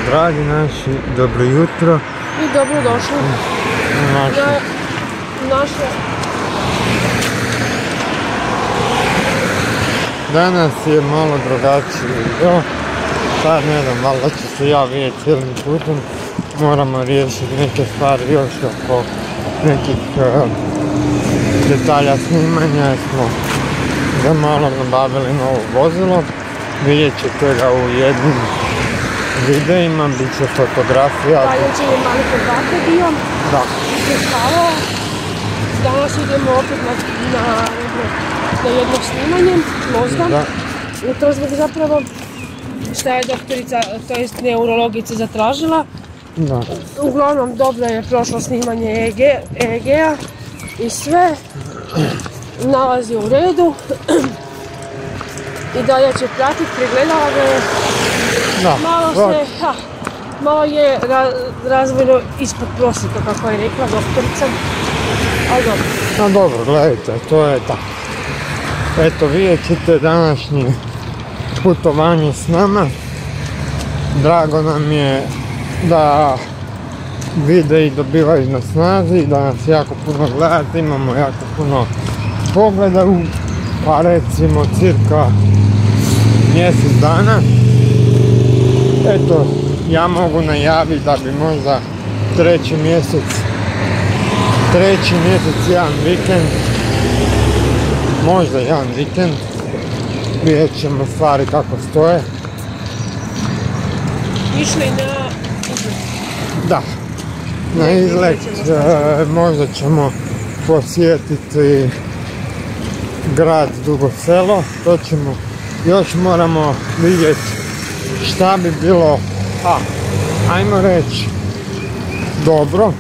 dragi naši, dobro jutro. I dobrodošli na naše... Danas je malo drugačiji video. Sad ne znam, valjda ću se ja vidjeti cijelim putem. Moramo riješiti neke stvari još oko nekih detalja snimanja. Smo za malo nabavili novo vozilo. Vidjet ćete ga u jednim videima, bit će fotografija. Da, jučer je mali podatak bio. Da. Danas idemo opet na jedno snimanje mozga. Da. Ultrazvuk zapravo. Šta je doktorica, to jest neurologica, zatražila. Da. Uglavnom dobro je prošlo snimanje EEG-a i sve. Nalazi u redu. I dalje će pratiti, pregledala ga je. Da. Malo je razvojno ispod prosjeka, kako je rekla doktorica. Ali dobro. No dobro, gledajte, to je tako. Eto, vidjet ćete današnje putovanje s nama. Drago nam je da videi dobivaju na snazi, da nas jako puno gledate, imamo jako puno pogleda u, pa recimo cirka mjesec dana. Eto, ja mogu najaviti da bi možda treći mjesec jedan vikend, možda jedan vikend, vidjet ćemo stvari kako stoje. Išli na izlet. Da, na izlet, možda ćemo posjetiti grad Dugo Selo, to ćemo, još moramo vidjeti šta bi bilo, ajmo reći, dobro.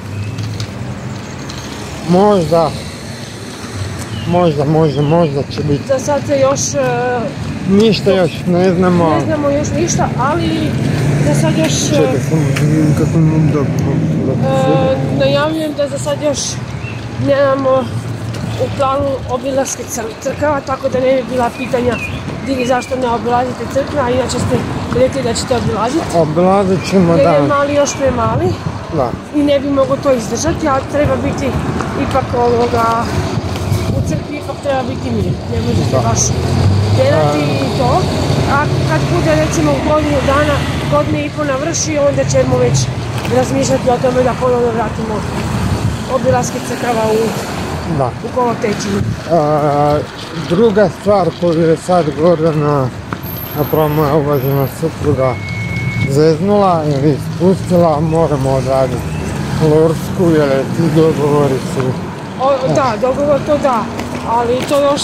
Možda će biti. Za sad se još... Ništa još ne znamo. Ne znamo još ništa, ali za sad još... Čekaj, samo vidim kako mogu da... Najavljujem da za sad još nemamo u planu obilaske crkava, tako da ne bi bila pitanja Digi zašto ne obilazite crkve, a inače ste rekli da ćete obilaziti. Obilazit ćemo, da. Jer je mali još premali. Da. I ne bi mogo to izdržati, a treba biti ipak u crkvi ipak treba biti mir. Ne možete baš tjerati i to. A kad bude recimo godine i po navrši, onda ćemo već razmišljati o tome da ponovno vratimo obilaske crkava u kolotečinu. Druga stvar koju je sad Gordana, napravo moja uvažena supruga, zeznula ili ispustila, moramo odraditi Lorsku jer ti dogovori su... Da, dogovor to da, ali to još...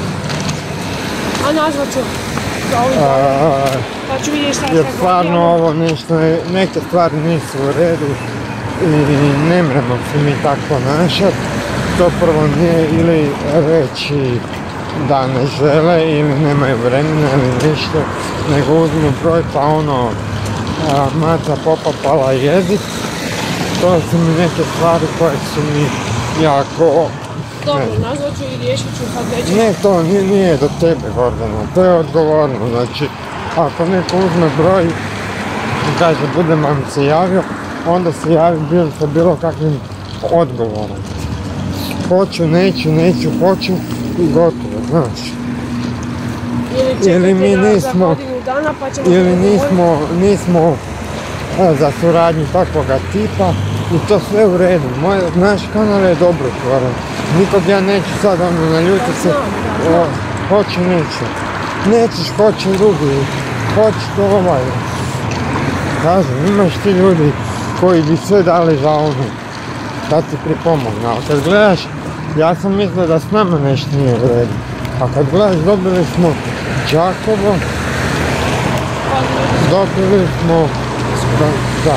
A nazvat ću za ovim dana, pa ću vidjeti šta jer stvarno ovo nešto, neke stvari nisu u redu i ne mremo se mi tako ponašati. To prvo nije ili reći da ne žele ili nemaju vremena ili ništa, nego uzmu broj pa ono maca popapala jezik. To su mi neke stvari koje su mi jako... Dobro, nazvat ću i riješit ću kad neće. Ne, to nije do tebe, Gordana, to je odgovorno. Znači, ako neko uzme broj i kaže budem vam se javio, onda se javi sa bilo kakvim odgovorom. Hoću, neću, hoću i gotovo, znaš. Ili mi nismo, nismo za suradnju takvoga tipa i to sve u redu. Naš kanal je dobro otvoren. Nikog ja neću sad naljutiti se, hoću, neću. Nećeš, hoće drugi, hoće to ovaj. Kažem, imaš ti ljudi koji bi sve dali za ono, da ti pripomogne, ali kad gledaš, ja sam mislio da s nama nešto nije u redu. A kad gledaš, dobili smo Đakovo, dobili smo... Da.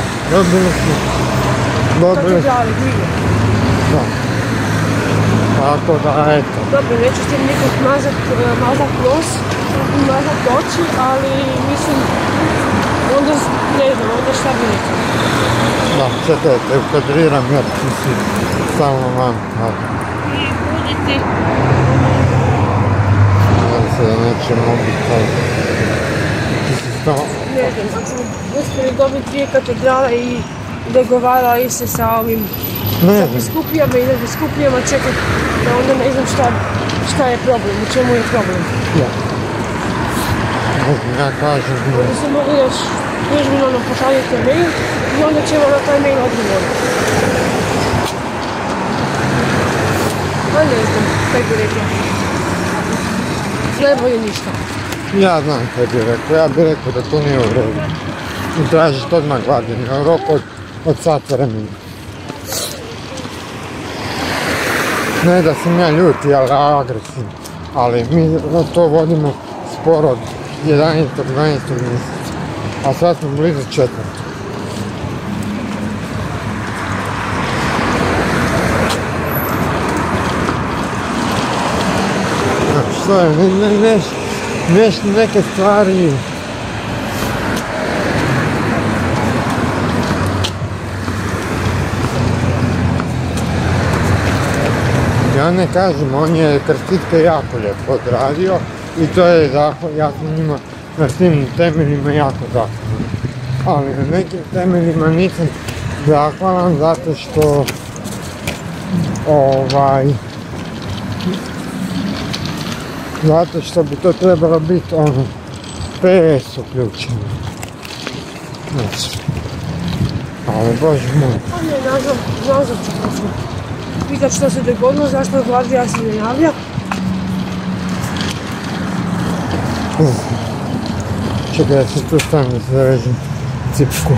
Tako da, eto. Dobro, neću s tim nikog mazat nos, mazat oči, ali mislim, onda ne znam, onda šta bi rekao. Da, čekaj, te ukadriram jer ti si stalno van. I buditi. Nadam se da neće mobitel. Ti si stalno... Ne znam, ako smo uspjeli dobiti 2 katedrale i dogovarali se sa ovim sa biskupijama i ne biskupijama čekati, da onda ne znam šta je problem, u čemu je problem. Ja. Ja kažem... Onda se mogu još službeno pošaljiti mail i onda ćemo na taj mail odgovoriti. A ne znam, kaj bi rekla. Najbolje ništa. Ja znam kaj bi rekao, ja bi rekao da to nije u redu. I tražiš odmah gladini, u roku od sat vremena. Ne da sam ja ljuti, ali agresivni. Ali mi to vodimo sporo od 11. 12. mjeseca. A sad smo blizu 4. Što je, neke stvari... Ja ne kažem, on je krstitke jako lijepo odradio i to je zahval, ja sam njima na tim temeljima jako zahvalan. Ali na nekim temeljima nisam zahvalan zato što zato što bi to trebalo biti ono PS uključeno. Znači, ali bože moj. A ne, nazad ću posle. Pitat što se dogodilo, zašto Gvardija se ne javlja. Čekaj, ja se tu stavim da se zavežem cipku.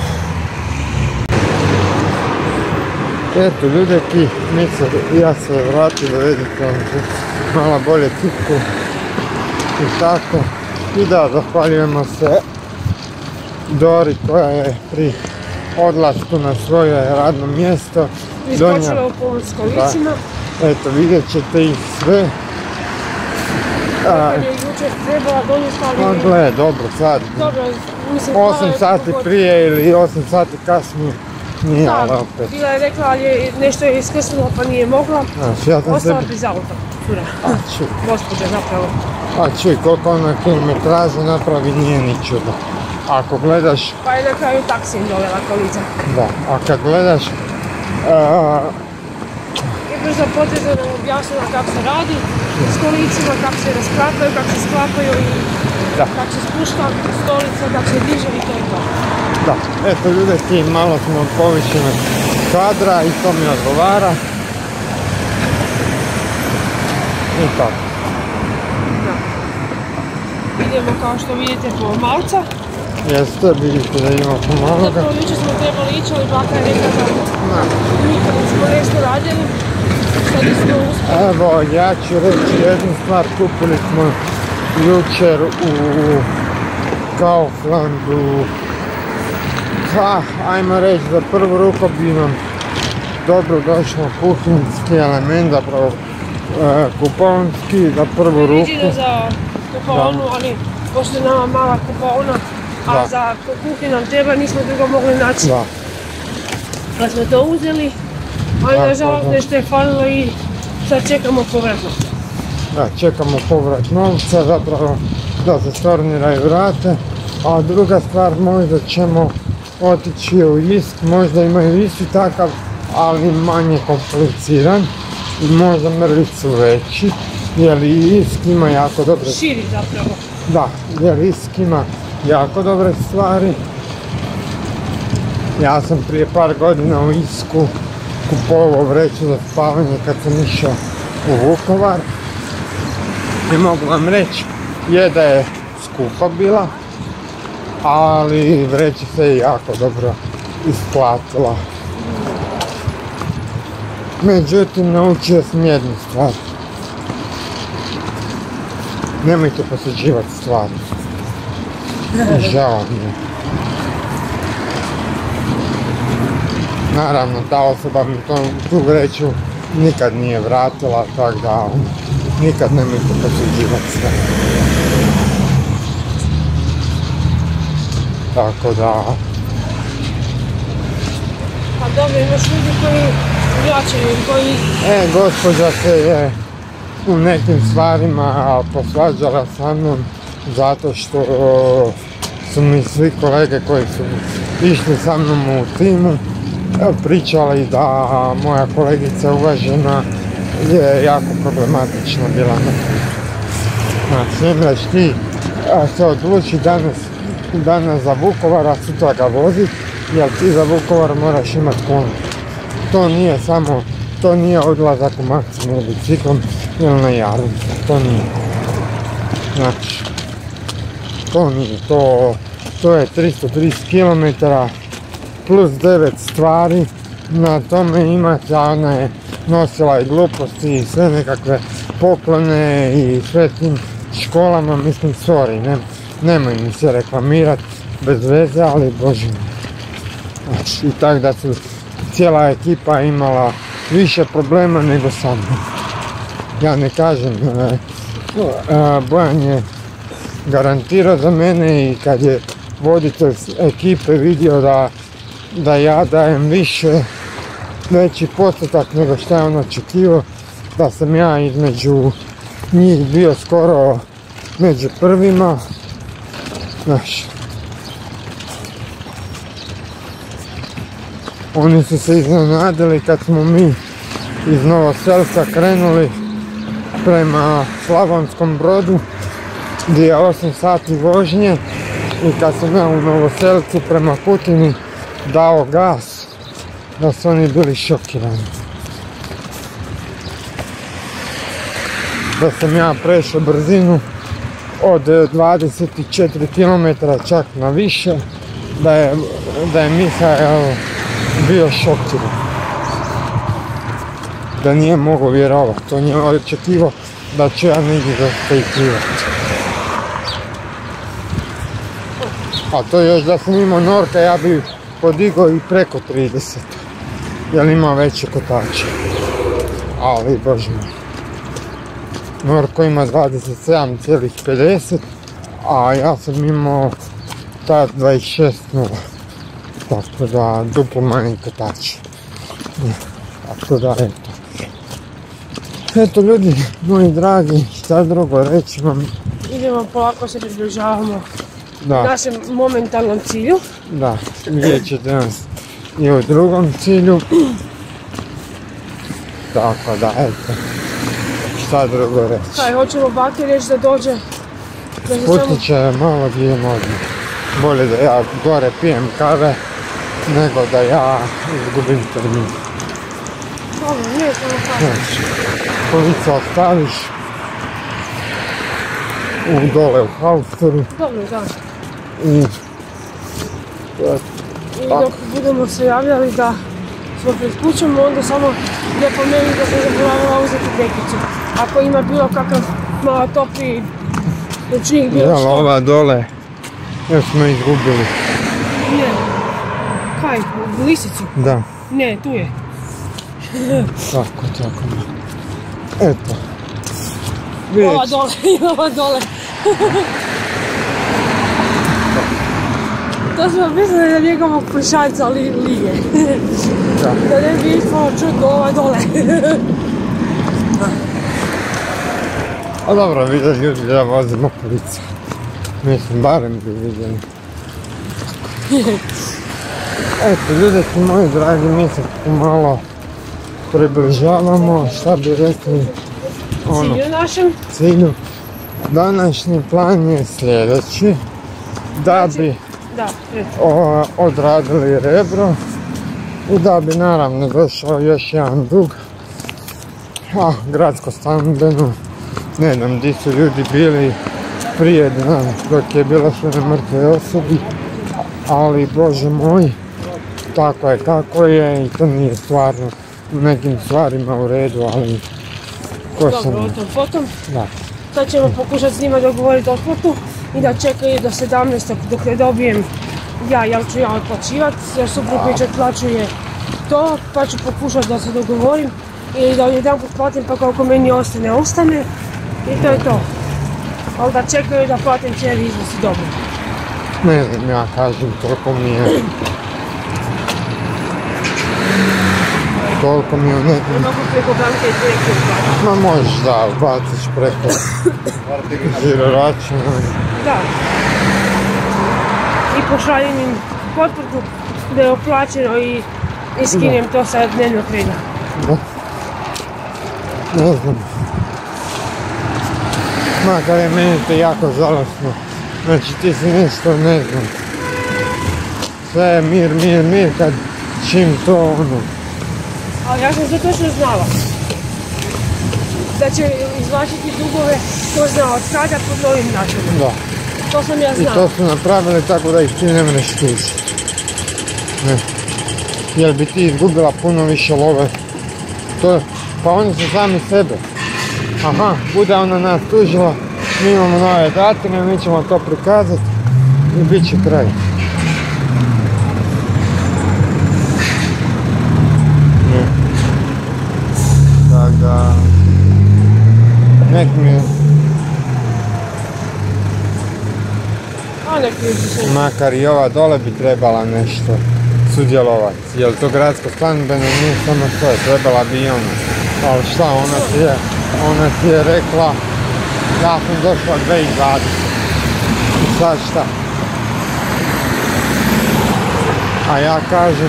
Eto, ljudeki, ja se vratio da vedite malo bolje cipku i tako. I da, zahvaljujemo se Dori koja je pri odlasku na svoje radno mjesto iskočila u pomoć s kolicima. Eto, vidjet ćete ih sve. Kad je jučer trebala donijeti, ali... Gle, dobro, sad. Dobro, mislim... 8 sati prije ili 8 sati kasnije. Nije, ali opet. Bila je rekla, ali nešto je iskrsnula pa nije mogla. Ostala bez auta, cura. Gospođa zapravo. A čuj, koliko ona kilometraža napravi, nije ni čudo. Ako gledaš... Pa je na kraju taksijem dovela kolica. Da, a kad gledaš... I brzo potezno nam objasnila kako se radi s kolicima, kako se rasklapaju, kako se sklapaju i kako se spušta stolica, kako se diže i to je to. Da, eto ljudeki, malo smo povišenog kadra i to mi odgovara. I tako. Da. Idemo kao što vidite po Malca. Jeste, vidite da imamo pomaloga. Zapravo jučer smo trebali ići, ali baka je rekla da nikad nismo nešto radili, što nismo uspjeli. Evo, ja ću reći jednu stvar, kupili smo jučer u Kauflandu, ajmo reći za prvu ruku bi nam dobro došlo kuhinski element, zapravo kuponski za prvu ruku. Predviđeno za kupovonu, ali pošto je nama mala kupovna, a za kuhinju nam treba, nismo drugo mogli naći. Pa smo to uzeli, ali nažalost nešto je falilo i sad čekamo povrat novca. Da, čekamo povrat novca, zapravo da se storniraju vrate, a druga stvar, možda ćemo otići u Isk, možda imaju isti takav, ali manje kompliciran i možda mrvicu veći, jer Isk ima jako dobre... Širi zapravo. Da, jer Isk ima jako dobre stvari. Ja sam prije par godina u Isku kupovao vreću za spavanje kad sam išao u Vukovar. I mogu vam reći, da je skupa bila, ali vreća se jako dobro isplatila. Međutim, naučio sam jednu stvar. Nemojte posuđivati stvari. Žao mi je. Naravno, ta osoba mi tu vreću nikad nije vratila, tako da nikad nemojte posuđivati stvari. Tako da... Pa dobro, imaš ljudi koji vraćaju, koji... Gospođa se je u nekim stvarima posvađala sa mnom zato što su mi svi kolege koji su išli sa mnom u timu pričali da moja kolegica uvažena je jako problematična bila na putu. Znači, imaš ti se odluči danas za Vukovar, a sutra ga vozit, jer ti za Vukovar moraš imat konu. To nije odlazak u Maksimir biciklom ili na Jarun, to nije. Znači, to nije, to je 330 km plus 9 stvari, na tome imate, ona je nosila i gluposti i sve nekakve poklone i sve tim školama, mislim, sorry, nemoj mi se reklamirat bez veze, ali bože mi. Znači, i tako da su cijela ekipa imala više problema nego sam. Ja ne kažem, Bojan je garantirao za mene i kad je voditelj ekipe vidio da ja dajem veći postotak nego što je on očekivao, da sam ja između njih bio skoro među prvima. Znaš, oni su se iznenadili kad smo mi iz Novoselca krenuli prema Slavonskom Brodu gdje je 8 sati vožnje i kad sam ja u Novoselcu prema Kutini dao gas, da su oni bili šokirani. Da sam ja prešao brzinu od 24 km čak na više, da je Mihael bio šokiran. Da nije mogao vjerovati, on je očekivao da ću ja negdje zaspejkivati. A to još da sam imao Norka, ja bi podigao i preko 30, jer ima veće kotače. Ali bože moj. Norko ima 27,50, a ja sam imao tad 26,0. Tako da duplo manji kotači. Tako da eto. Eto ljudi, moji dragi, šta drugo reći vam. Idemo polako se približavamo našem momentalnom cilju. Da, vidjet ćete nas i u drugom cilju. Tako da eto, šta drugo reći. Kaj, hoćemo baki reći da dođe? Sputit će malo gdje odmah. Bolje da ja gore pijem kave nego da ja izgubim termin. Dobro, nije samo kave. Znači, kolica ostaviš dole u haustoru. Dobro, da. I dok budemo se javljali da smo pred kućom, onda samo lijepo meni da sam zaboravila uzeti dekicu. Ako ima bilo kakav malo topli ručnik, bilo što. Jel, ova dole još smo izgubili. Ne. Kaj, lisicu? Da. Ne, tu je. Tako. Eto. Ova dole, ova dole. To smo mislili da njegovog pušanca lije. Da ne bi ispalo čudno ova dole. A dobro, vidjeli ljudi da vozimo policiju. Mislim, barem bi vidjeli. Eto, ljudeki moji dragi, mi se pomalo približavamo, šta bi rekli, Cilju našem? Cilju. Današnji plan je sljedeći, da bi odradili Rebro i da bi naravno došao još jedan dug, gradsko stambeno, ne znam gdje su ljudi bili prije dana dok je bilo sve mrtve osobi, ali bože moj, tako je kako je i to nije stvarno u nekim stvarima u redu, ali ko sam... Dobro, o tom potom. Da. Sad ćemo pokušati s njima dogovoriti otplatu i da čekaju do 17. dok ne dobijem jel ću ja otplaćivat, jer suprug već otplaćuje to, pa ću pokušati da se dogovorim ili da jedan put platim pa koliko meni ostane i to je to. Ali da čekaju da platim cijeli iznos i dobro. Ne znam, ja kažem, toliko mi je u nekom... Mogu preko banke i direktno uplatiti. Ma možeš da ubaciš preko žiro računa. Da. i pošaljem im potvrdu da je oplaćeno i skinem to sa dnevnog reda. Da. Ne znam. Makar je meni to jako žalostno. Znači ti si nešto, ne znam. Sve je mir, kad čim to ono. Ali ja sam to točno znala. Da će izvlačiti dugove, ko zna od kada, pod novim načinom. Da. To sam ja I znala. to su napravili tako da ih ti ne mreš tužiti. Ne. Jer bi ti izgubila puno više love. To, pa oni su sami sebe. Aha, bude ona nas tužila, mi imamo nove datume, mi ćemo to prikazati i bit će kraj. Ne. Tako da... Nek mi... Makar i ova dole bi trebala nešto sudjelovati, jer to gradsko stanbeno nije samo to, trebala bi i ona. Ali šta, ona ti je rekla, ja sam došla 2020. I sad šta? A ja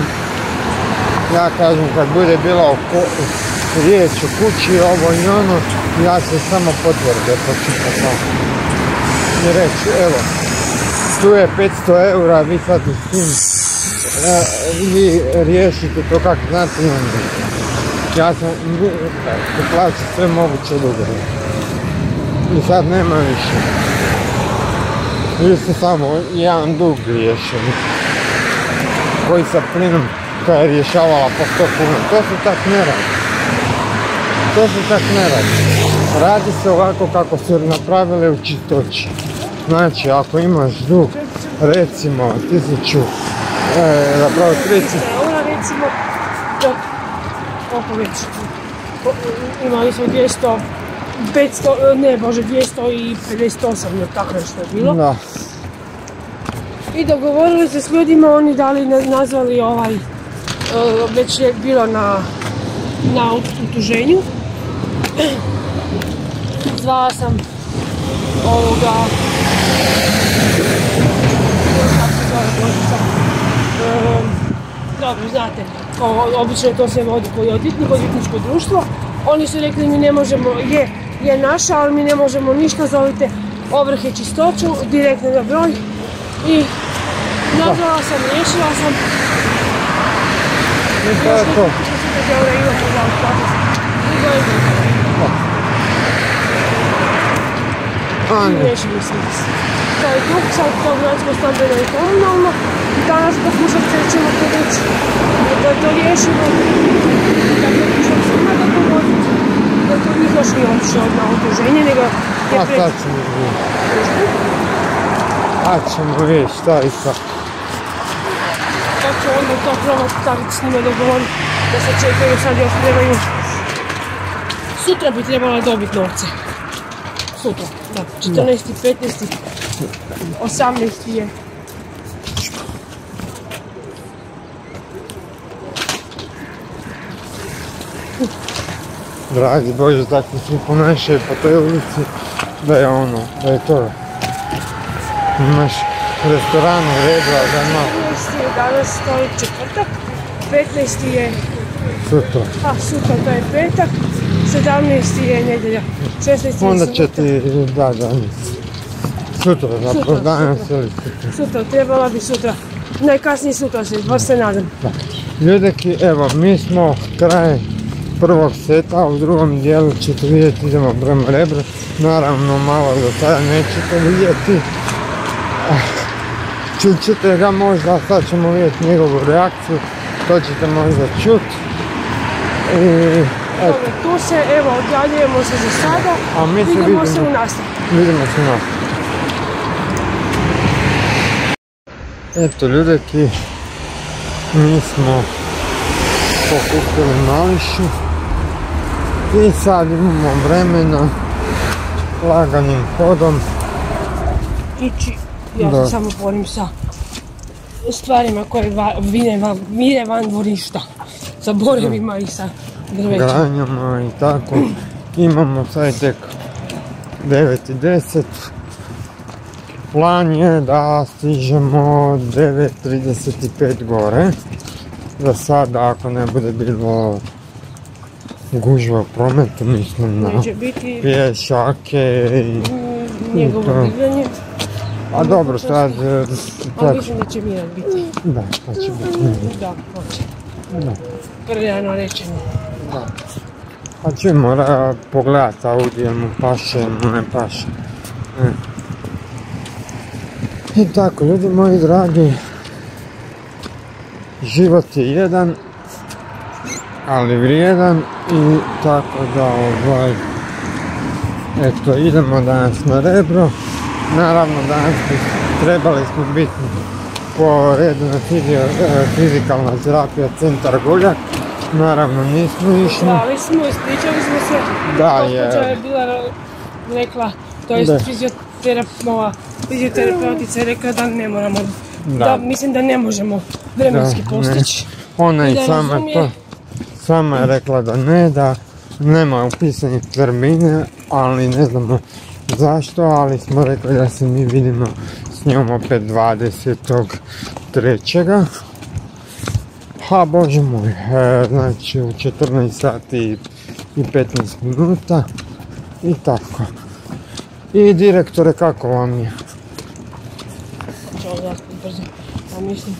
kažem kad bude bila riječ o kući, ovo i ono, ja se samo potvrde počitati. I reći, evo, tu je 500 eura, vi sad s tim vi riješite to kako znate i onda. Ja sam plaću sve moguće dugove. I sad nema više. Vi ste samo jedan dug riješili. Koji sa plinom koja je rješavala po 100 kuna. To se tak ne radi. Radi se ovako kako su napravili u čistoći. Znači, ako imaš dug, recimo 1000, zapravo 30... Ona recimo, oko već, imali smo 200, 500, ne bože, 258, jer tako nešto je bilo. Da. I dogovorili se s ljudima, oni nazvali već je bilo na utuženju. Zvala sam dobro, znate, obično to se vodi koji odvjetničko društvo. Oni su rekli mi ne možemo, je naša, ali mi ne možemo ništa, zovite ovrhe čistoću, direktno na broj. I nazvala sam, riješila sam. I to je to. Riješili smo se. To je dug, sad to gradsko stambeno i komunalno. I danas poslušati ćemo povući da to riješimo. Dakle, ćemo svima da pomoći. Da to njih još nije otišlo na utuženje, nego je pred... Sad ćemo vidjeti šta i kako. Tako će onda to probati staviti s njima dogovoriti da se čekaju, sad još trebaju. Sutra bi trebala dobiti novce. Sutra, da, 14. 15. 18. je. Dragi Bože, tako svi ponašaju po toj ulici, da je to. Imaš restoran u redu, a da ima... 15. je danas, to je četvrtak, 15. je... Sutra. A, sutra, to je petak, 17. je nedjelja, 16. je Onda subota. će ti, da, sutra, zapravo danas ili sutra. Sutra, trebala bi sutra, najkasnije sutra se, baš se nadam. Da. Ljudeki, evo, mi smo kraj prvog seta, a u drugom dijelu ćete vidjeti, idemo prema Rebru. Naravno, malo do sada nećete vidjeti. Čućete ga možda, sad ćemo vidjeti njegovu reakciju, to ćete možda čuti. Dobro, tu se, evo, odjavljujemo se za sada, a mi se vidimo se u nastavku. Vidimo se u nastavku. Eto ljudeki, mi smo pokupili Mališu i sad imamo vremena laganim hodom ići, ja se samo borim sa stvarima koje vire van dvorišta, sa borevima i sa drvećima. Granjama i tako. Imamo sad tek 9:10. plan je da stižemo 9:35 gore. Za sada, ako ne bude bilo gužva u prometu, mislim na Neće biti pješake i njegovo to. divljanje. A dobro, sad... Ali mislim da će Miran biti. Da, to će biti. Da, hoće. Da. Prljano rečeno. Da. Pa ćemo pogledati Audi, jel mu paše, jel mu ne paše. I tako, ljudi moji dragi, život je jedan, ali vrijedan i tako da eto, idemo danas na Rebro. Naravno, danas trebali smo biti po redu na fizikalna terapija centar Goljak. Naravno, nismo išli. Slali smo, ispričali smo se. Da, gospođa je bila rekla, to je fizioterapeutica je rekla da ne moramo, da mislim da ne možemo vremenski postići. Ona i sama je rekla da ne, da nema upisanih termine, ali ne znamo zašto, ali smo rekli da se mi vidimo s njom opet 20.3. Ha, bože moj, znači u 14 sati i 15 minuta i tako. I direktore, kako vam je? Čao, jako brzo, pa mislim.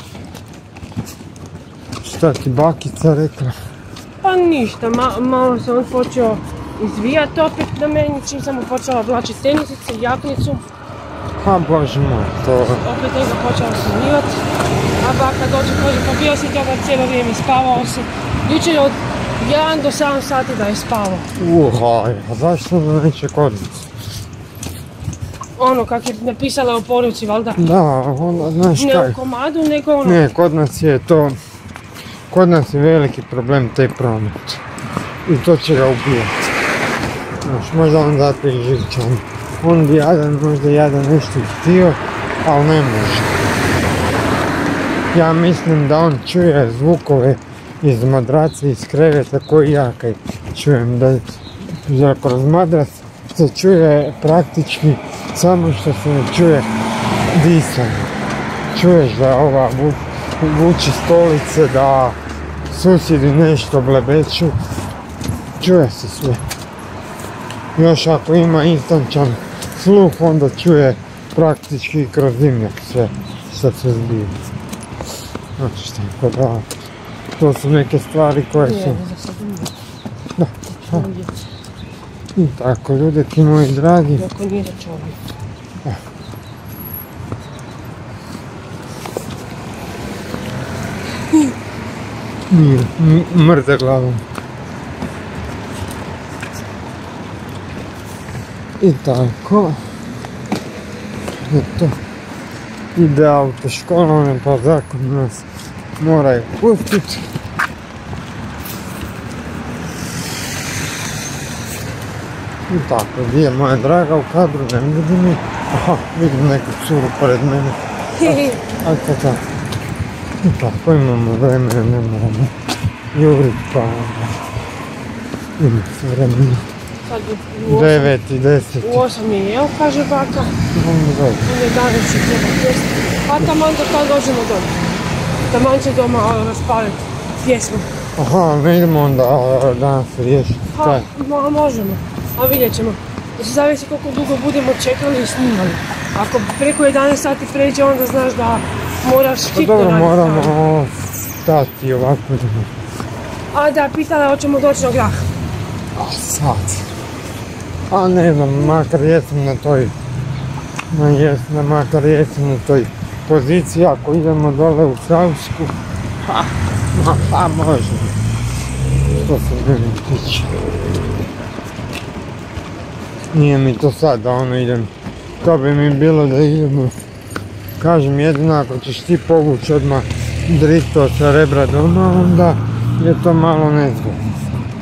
Šta ti bakica rekla? Pa ništa, malo se on počeo izvijati opet na meni, čim sam mu počela oblačiti tenisice, jaknicu. Ha, bože moj, to... Opet njega počela smanjivati. A baka dođe, kaže, pa bio si dobar cijelo vrijeme, spavao si. Jučer je od 1 do 7 sati da je spavao. A zašto da neće kod nas? Ono, kak je napisala u poruci, valjda. Da, onda, znaš kaj? Ne u komadu, nego ono. Ne, kod nas je to... Kod nas je veliki problem taj promet. I to će ga ubijati. Znaš, možda on zato i živčan. On bi možda jadan nešto htio, ali ne može. Ja mislim da on čuje zvukove iz madraca, iz kreveta koji ja kaj čujem. Da kroz madrac se čuje praktički samo što se ne čuje disanje. Čuješ da ova vuči stolice, da susjedi nešto blebeću. Čuje se sve. Još ako ima instančan sluh, onda čuje praktički kroz dimnjak sve što se zbije. Znači, tako da, to su neke stvari koje su... Da, i tako, ljudi ti moji dragi. Doko nije za čovjek. Nije, mrde glavom. I tako. Eto. Ide autoškola, pa zakon nas moraju pustiti. I tako, gdje je moja draga u kadru, ne vidim mi. Aha, vidim neku curu pored mene. A tako. I tako, imamo vremena, ne moramo jurit, pa ima se vremena. 9:10. U 8 je jeo, kaže baka. On je danas i treba pjesti. Pa taman do kada dođemo doma. Taman će doma raspaliti pjesmu. Aha, ne idemo onda danas riješiti. Ha, možemo. A vidjet ćemo. Zavisi koliko dugo budemo čekali i snimali. Ako preko 11 sati pređe, onda znaš da moraš hitno raditi. Pa dobro, moramo stati ovako. A da, pitala hoćemo doći na grah. A sad. A ne znam, makar jesam na toj poziciji, ako idemo dole u Savsku, pa možemo. Što se mene tiče. Nije mi to sad da ono idem, to bi mi bilo da idemo. Kažem, jedino ako ćeš ti povući odmah drito sa Rebra doma, onda je to malo nezgodno.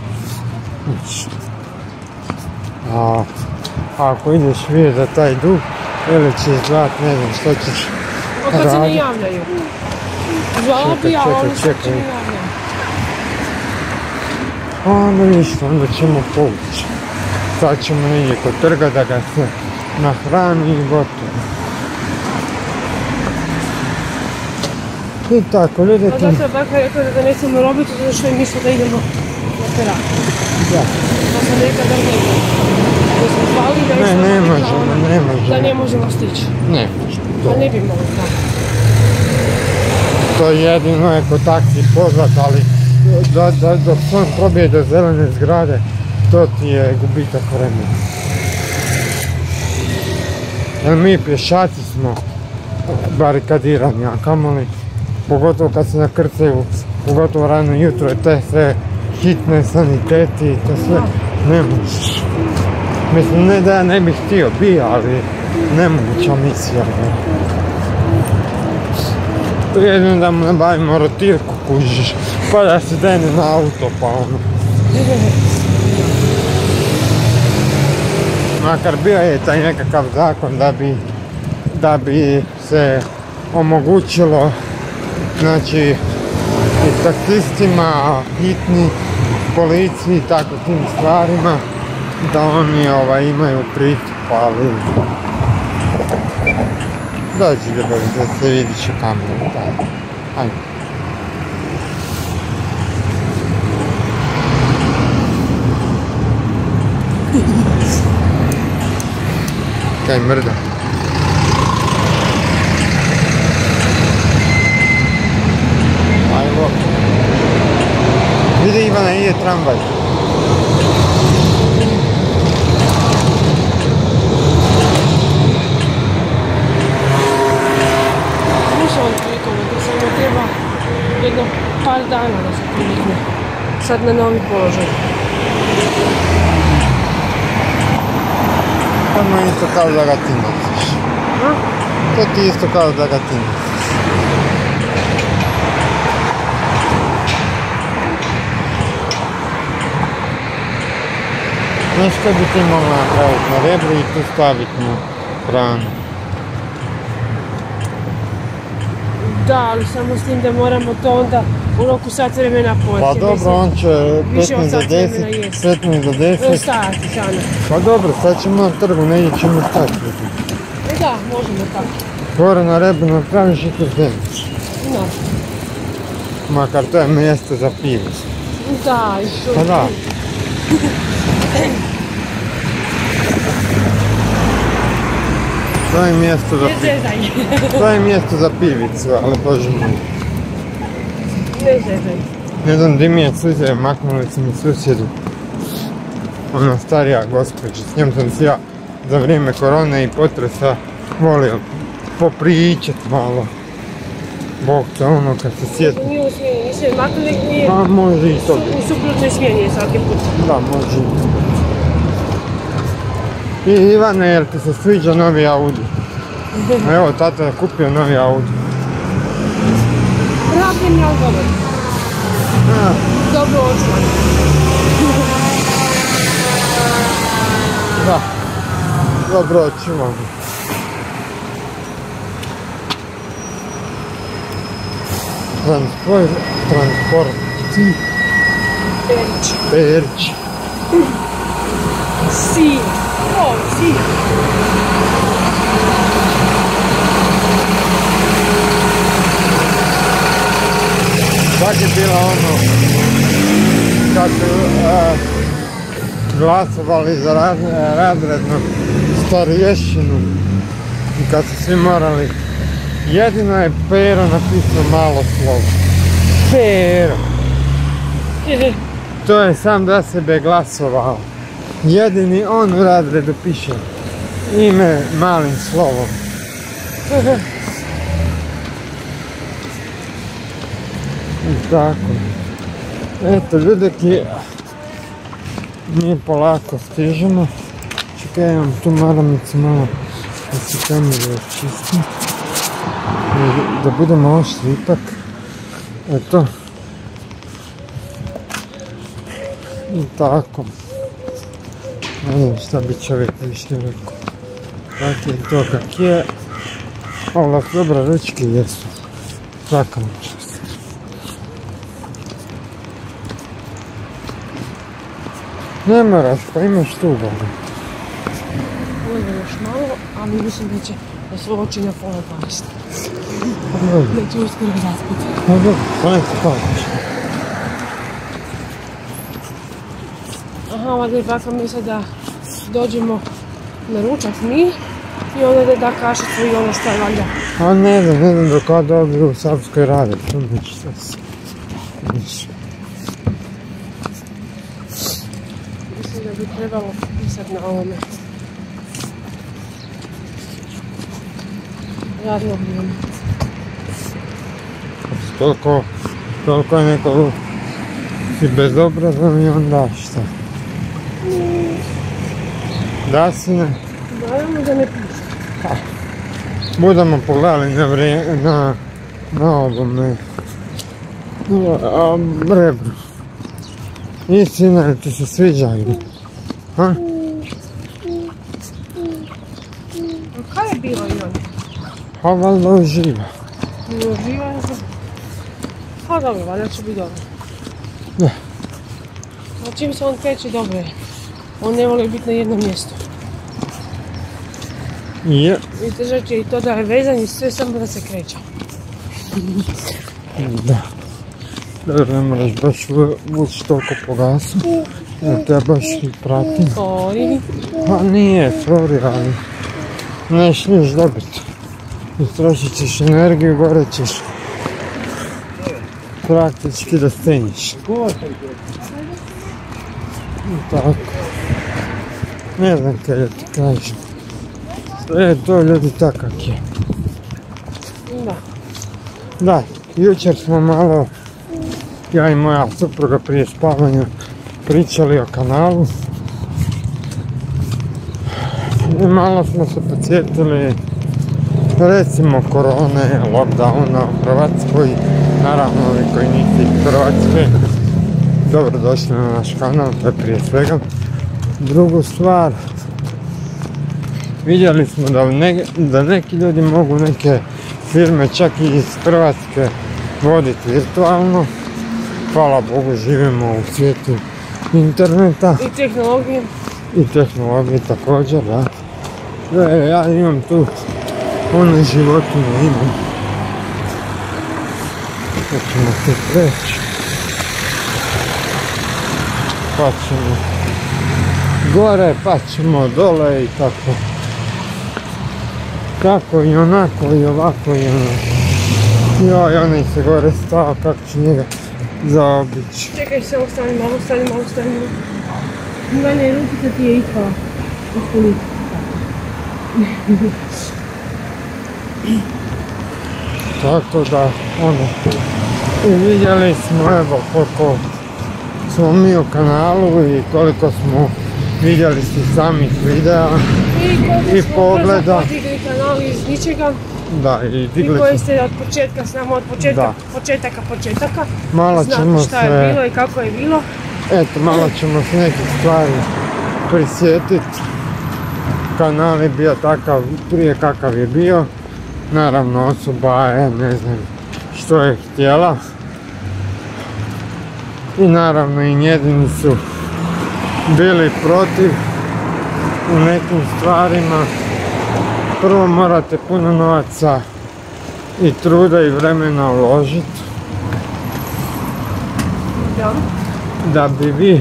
A ako ideš vidjeti za taj dug, ili ćeš gledat, ne znam što ćeš raditi. Kad se ne javljaju. Zvala bi ja, ali se ne javljaju. Onda ništa, onda ćemo povući. Sad ćemo negdje kod trga da ga se na hrani i gotovo. I tako, ljudi A zato je baka rekla da donesemo robicu zato što je mislila da idemo na terapiju. Da. Pa sam rekla da ne idemo. Da smo zvali da je Ne, ne rekla možemo, ona ne možemo. da ne možemo stići. Ne možemo. Pa ne bi mogli tako. To jedino je kod taksi pozvat, ali dok on probije do zelene zgrade, to ti je gubitak vremena. Jer mi pješaci smo barikadirani, a kamoli, pogotovo kad se nakrcaju, pogotovo rano jutro, te sve hitne saniteti, to sve ne možeš. Mislim, ne da ja ne bih htio, bi, ali nemoguća misija. To je jedino da mu nabavimo rotirku, kužiš, pa da se dene na auto, pa ono. Makar bio je taj nekakav zakon da bi se omogućilo, znači, i taksistima, hitni, policiji i tako tim stvarima, da oni imaju pristup, ali dođi da se vidiš u kameru, tako. Ajde. Kaj mrda. Ajmo. Vidi Ivana, ide tramvaj. Slušao on pritom, da samo treba jedno par dana da se privikne. Sad na novi položaj. To je isto kao da ga ti nosiš. A? To ti je isto kao da ga ti nosiš. Znaš što bi ti mogla napraviti na rebru i tu staviti na hranu? Da, ali samo s tim da moramo to onda u roku sat vremena pojesti. Pa dobro, on će više od 15 do sat vremena 10, jest. 15 do 10. Stajati sana. Pa dobro, sad ćemo na trgu, negdje ćemo stati. Da, možemo tako. Gore na rebru napraviš i tu zemljiš. No. Makar to je mjesto za pivo. Da, i to. Pa da. To je mjesto za Ne pivo. zezaj. To je mjesto za pivicu, ali bože moj. Ne zezaj. Ne znam di mi je suze, maknuli su mi susjedu. Ona starija gospođa, s njom sam si ja za vrijeme korone i potresa volio popričat malo. Bog te ono kad se sjeti. Nije u smjeni, nisi je maknuli, nije Pa može i to biti. u suprotnoj smjeni je svaki put. Da, može i to biti. I Ivane, jel ti se sviđa novi Audi? Evo, tata je kupio novi Audi. Rabljen je ali dobar. A, Dobro očuvan. da. Dobro očuvano. Transporti Perić. Perić. Si. O, si. Čak je bila ono, kad su glasovali za razrednu starješinu i kad su svi morali, jedino je Pero napisao malo slovo. Pero. To je sam za sebe glasovao. Jedini on u razredu piše ime malim slovom. I tako. Eto, ljudeki, mi polako stižemo. Čekaj, imam tu maramicu malo da se kameru očistim. Da budemo oštri ipak. Eto. I tako. Ne znam šta bi čovjek više rekao. Tako je to kak je. Ali dobro, ručke jesu. Svaka mu čast. Ne moraš, pa imaš tu boga. još malo, ali mislim da su oči na pola 12. Da ću uskoro zaspiti. Dobro, pa nek se spavaš. Aha, ovdje je baka misle da dođemo na ručak mi i onda da kašicu i ono što je valjda. A ne znam do kada dobiju u Savskoj radi, to neće se. Mislim da bi trebalo pisati na ovome. Radno vrijeme. Toliko je neko si bezobrazan i onda šta? Da si ne? Naravno da ne piše. Budemo pogledali na ovome rebru. Istina, li ti se sviđa ili? Ha? A kaj je bilo i on? Pa valjda uživa. Ne uživa? Pa dobro, valjda će biti dobro. Da. A čim se on kreće, dobro je. On ne voli biti na jednom mjestu. Je. I držat će i to da je vezan i sve samo da se kreće. Da. Dobro, ne moraš baš vući toliko po gasu. Ja te baš i pratim. Sorry. Pa nije, sorry, ali nećeš dobiti. Istrošit ćeš energiju, gore ćeš praktički da stenjiš. Tako. Ne znam kaj da ti kažem. Sve je to ljudi tak kak je. Da. Da, jučer smo malo, ja i moja supruga prije spavanja, pričali o kanalu. I malo smo se podsjetili, recimo korone, lockdowna u Hrvatskoj. Naravno, ovi koji nisi iz Hrvatske, dobro došli na naš kanal, to je prije svega. Drugu stvar, vidjeli smo da neki ljudi mogu neke firme čak i iz Hrvatske voditi virtualno. Hvala Bogu, živimo u svijetu interneta. I tehnologije. I tehnologije također, da. Ja imam tu one životinje, imam. Pa ćemo tu preći. Pa ćemo gore, pa ćemo dole i tako. Tako i onako i ovako i onako. Joj, onaj se gore stao, kako ću njega zaobići. Čekaj se, ostani malo. Gledaj, rukica ti je ispala. Tako da, i vidjeli smo, evo, koliko smo mi u kanalu i koliko smo vidjeli si samih videa i pogleda. I digli kanal iz ničega. Da, i digli I koji ste od početka s nama, od početaka. Malo ćemo šta je bilo i kako je bilo. Eto, malo ćemo se nekih stvari prisjetiti. Kanal je bio takav prije kakav je bio. Naravno, osoba je, ne znam što je htjela. I naravno i njezini su bili protiv u nekim stvarima. Prvo morate puno novaca i truda i vremena uložiti da bi vi...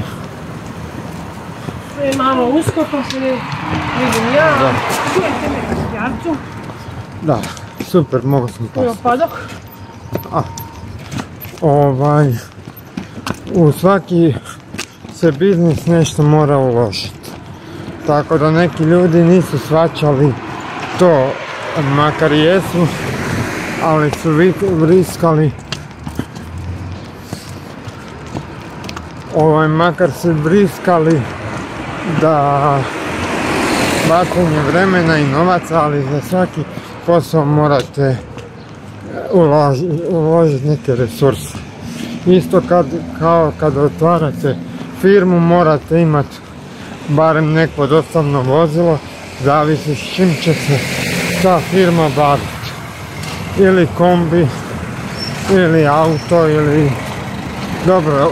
To je malo usko, pa se ne vidim ja. Čujete me u jarcu. Da, super, mogu sam Tu je pasti. opadok. U svaki se biznis nešto mora uložiti. Tako da neki ljudi nisu shvaćali to, makar jesu, ali su vriskali. Makar su vriskali da bacanje vremena i novaca, ali za svaki posao morate uložiti neke resurse. Isto kao kad otvarate firmu morate imati barem neko dostavno vozilo, zavisi s čim će se ta firma baviti. Ili kombi, ili auto, ili... Dobro,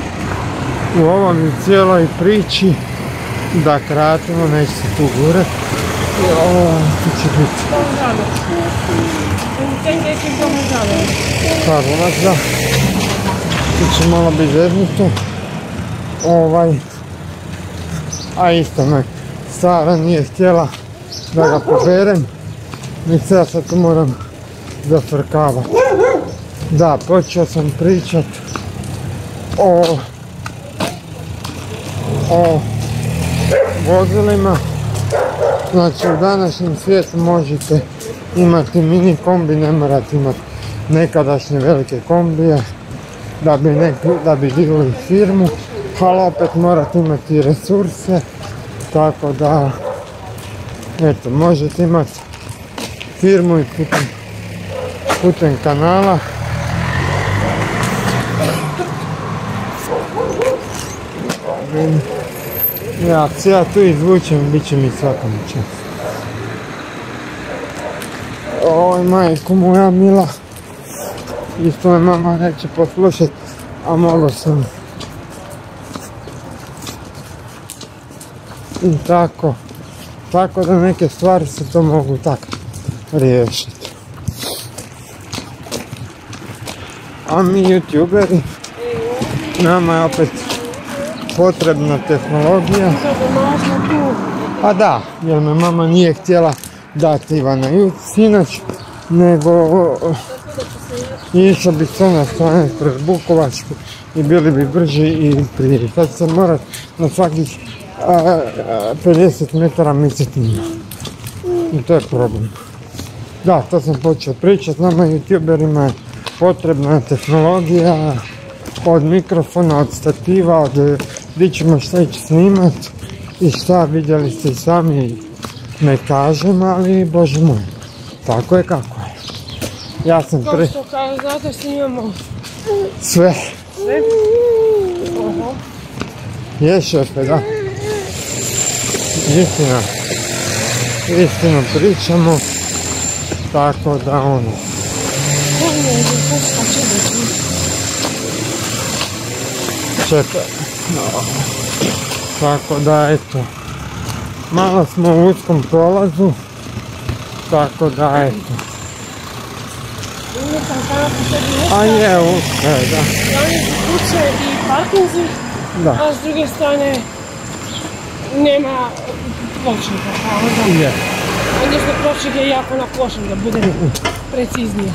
u ovom cijeloj priči, da kratimo, neće se tu gurati. Tu će biti Dom zdravlja. Ten dječji dom zdravlja. Karlovac, da. Tu će malo biti zeznuto. A isto me Sara nije htjela da ga poberem. I ja sad tu moram zafrkavati. Da, počeo sam pričat o vozilima. Znači u današnjem svijetu možete imati mini kombi, ne morate imati nekadašnje velike kombije da bi digli firmu, ali opet morate imati resurse, tako da eto, možete imati firmu i putem kanala. Ja tu izvučem, bit će mi svakom čast. Oj, majko moja mila. Isto me mama neće poslušat, a mogao sam. I tako da neke stvari se to mogu tako riješiti. A mi youtuberi, nama je opet potrebna tehnologija. A da, jer me mama nije htjela dati Ivana sinoć, nego išao bi s one strane kroz Bukovačku i bili bi brži i prije. Sad se morat na svakih 50 metara micati njima. I to je problem. Da, to sam počeo pričat, nama youtuberima je potrebna tehnologija, od mikrofona, od stativa, od gdje ćemo šta ići snimat i šta, vidjeli ste i sami, ne kažem, ali bože moj, tako je kako je. Ja sam Kao što kaže, zato snimamo sve. sve. Oho. Je šefe, da. Istinu pričamo, tako da ono. Šefe, tako da eto, malo smo u uskom prolazu, tako da eto. A je usko je, da. Strane su kuće i parkinzi, a s druge strane nema pločnika. Je. Odnosno pločnik je jako naplošen, da bude preciznije.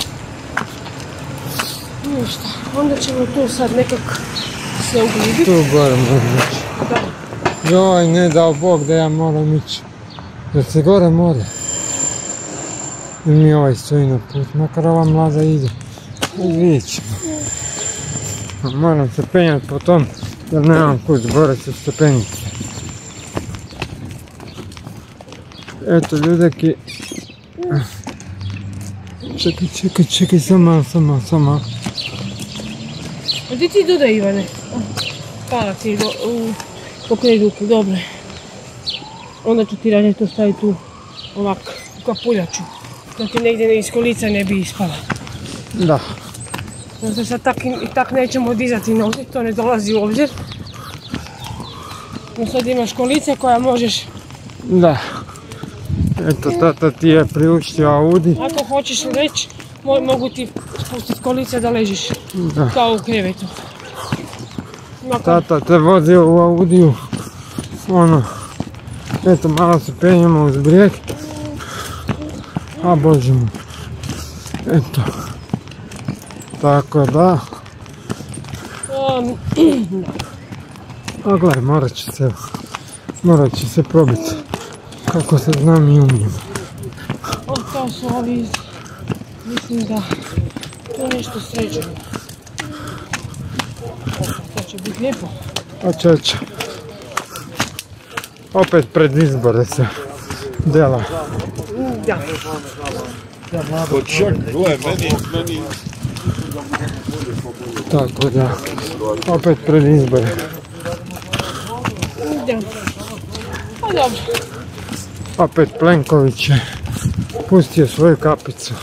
Ništa, onda ćemo tu sad nekak se uglibiti. Tu gore moram ići. Joj, ne dao Bog da ja moram ići. Jer se gore more. I mi ovaj stoji na put, makar ova mlada ide. I vidjet ćemo. Moram se penjati po tom, jer nemam kud, gore su stepenice. Eto ljudeki. Čekaj, samo. A gdje ti dodaj, Ivane? Hvala ti pokraj ruke, dobro. Onda ću ti raditi to staviti tu ovak u kapuljaču. Da ti negdje iz kolica ne bi ispala. Da. Zato sad tak nećemo dizati noge, to ne dolazi u obzir. No sad imaš kolice koja možeš... Da. Eto, tata ti je priuštio Audi. Ako hoćeš reći, mogu ti spustiti kolice da ležiš. Da. Kao u krevetu. Tata te vozio u Audiju. Ono. Eto, malo se penjemo uz brijeg. A bože mu. Eto. Tako da. A gledaj, morat će se probiti. Kako se znam i umijem. To su ovi, mislim da to nešto sređeno. To će biti lijepo. Oće. Opet pred izbore se dela. Da. Tako da, opet pred izbore. Da. Pa dobro. Opet Plenković je pustio svoju kapicu.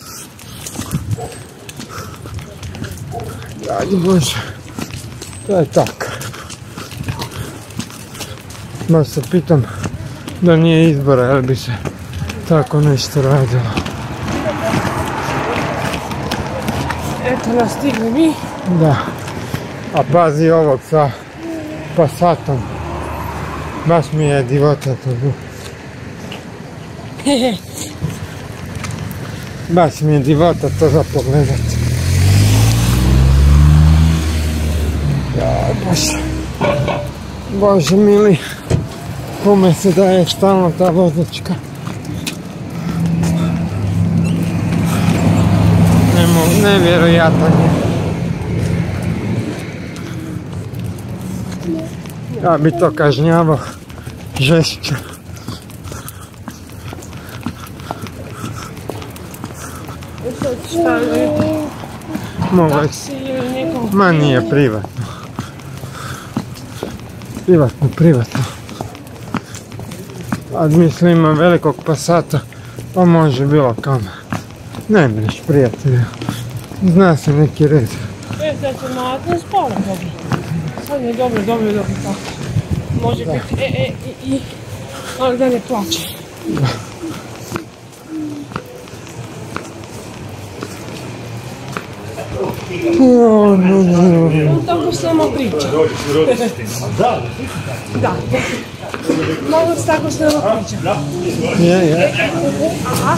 Daj Bože, to je tako. Baš se pitam da nije izbora, jel bi se tako nešto radila. Eto nas stigli mi. Da. A pazi ovog sa Passatom. Baš mi je divota to. Baš mi je divota to za pogledat. Ja, Bože mili, kome se daje stalno ta vozačka. Nevjerojatan je. Ja bi to kažnjavao žešće. Mogu je. Ma nije privatno. Privatno. A mislim ima velikog Passata, pa može bilo kamo. Ne mreš prijatelja. Zna se neki red. Sad će matne spala dobro. Sad je dobro tako. Može biti ali da ne plaće. Tako se nama priča. Da. Malo se tako se nama priča. Je. Aha.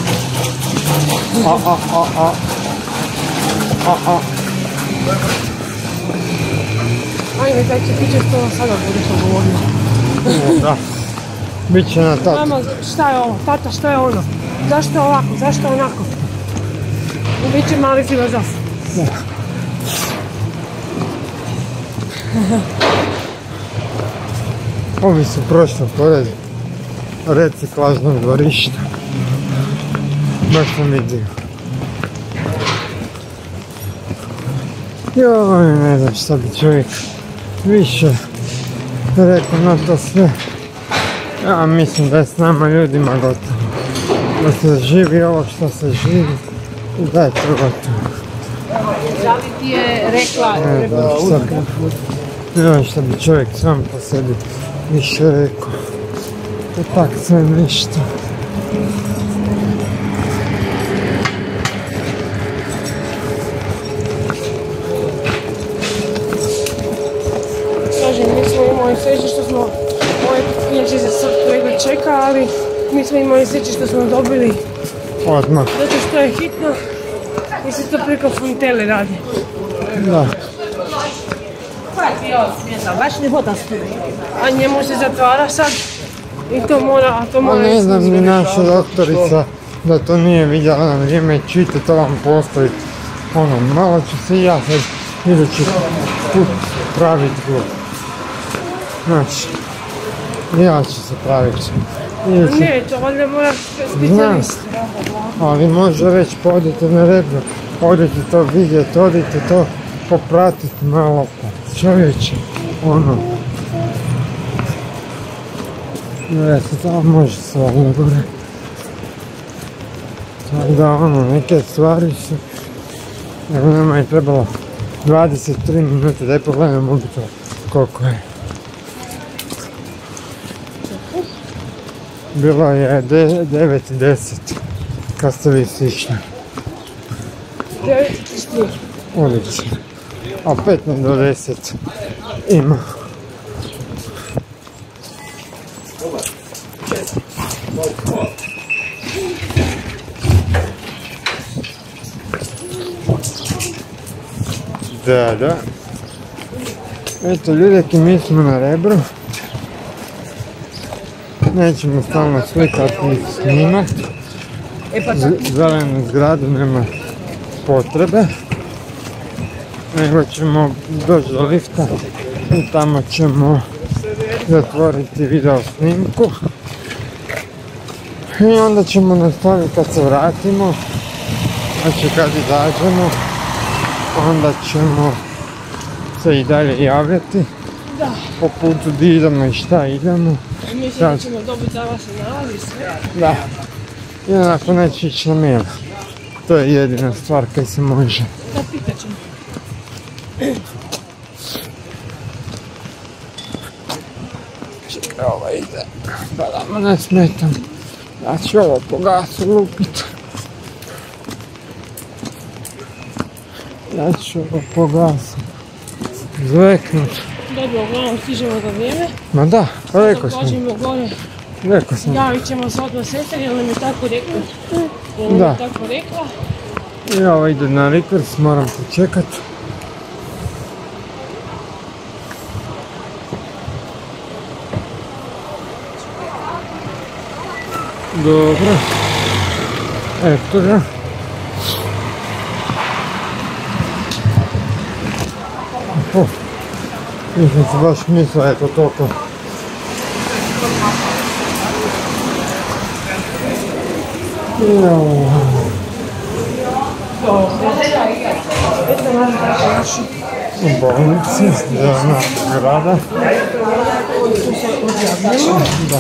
Ajde, taj će pričat što sada budeš govorio. Da. Biće na tata. Mama, šta je ovo? Tata, šta je ono? Zašto ovako? Zašto onako? Biće mali filozof. Da. Ovi su prošli pored reciklažnog dvorišta. Baš sam vidio. Joj, ne znam šta bi čovjek više rekao na to sve. Ja mislim da je s nama ljudima gotovo. Da se živi ovo što se živi i da je to gotovo. Da li ti je rekla? Ne znam šta bi čovjek sam po sebi više rekao. To tak sve nešto. Kažem, mi smo imali sreće što smo moje inače za srtu jedno čeka, ali mi smo imali sreće što smo dobili Odmah. zato što je hitno i se to preko Fontele radi. Da. Koja ti je ovo smjesa? Baš ne hoda studij. A njemu se zatvara sad i to mora, A ne znam ni naša doktorica da to nije vidjela na vrijeme, čite to vam postoji. Ono, malo ću se i ja sad idući put praviti glup. Znači, ja ću se praviti. Ne, to valjda mora specijalist. Ali može reći, pa odite na Rebro, odite to vidjeti, odite to popratiti malo, pa čovječe, ono. Eto, to može se ovdje gore. Tako da, ono, neke stvari su, evo nama je trebalo 23 minute, daj pogledam mobitel koliko je. Bilo je 9:10 kad ste vi sišli. 9:33. Odlično. A 15 do 10 ima. Da. Eto ljudeki, mi smo na Rebru. Nećemo stalno slikati i snimati. Zelenu zgradu nema potrebe. Nego ćemo doći do lifta i tamo ćemo zatvoriti video snimku. I onda ćemo nastaviti kad se vratimo. Znači kad izađemo, onda ćemo se i dalje javljati. Da. Po putu di idemo i šta idemo. Mislim da ćemo dobiti za vas nalaz i sve. Da. I onako neće ići na mail. To je jedina stvar kaj se može. Da, pitat ćemo. Čekaj, ova ide. Da nam ne smetam. Ja ću ovo po gasu lupit. Ja ću ovo po gasu zveknut. Dobro, uglavnom stižemo za vrijeme. Ma da, pa rekao sam. Dođemo gore, Rekao sam. javit ćemo se odmah sestri, jer nam je tako rekla. Da. Tako rekla. I ovo ide na Rikers, moram počekat. Dobro. Eto ga. Nisam se baš mislila, eto toliko. U bolnici, Zelena grada. Da.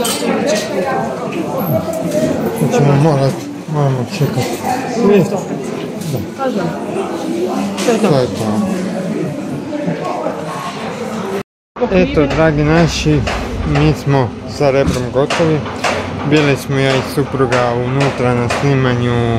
Moramo čekati. To je to. Eto, dragi naši, mi smo sa Rebrom gotovi. Bili smo ja i supruga unutra na snimanju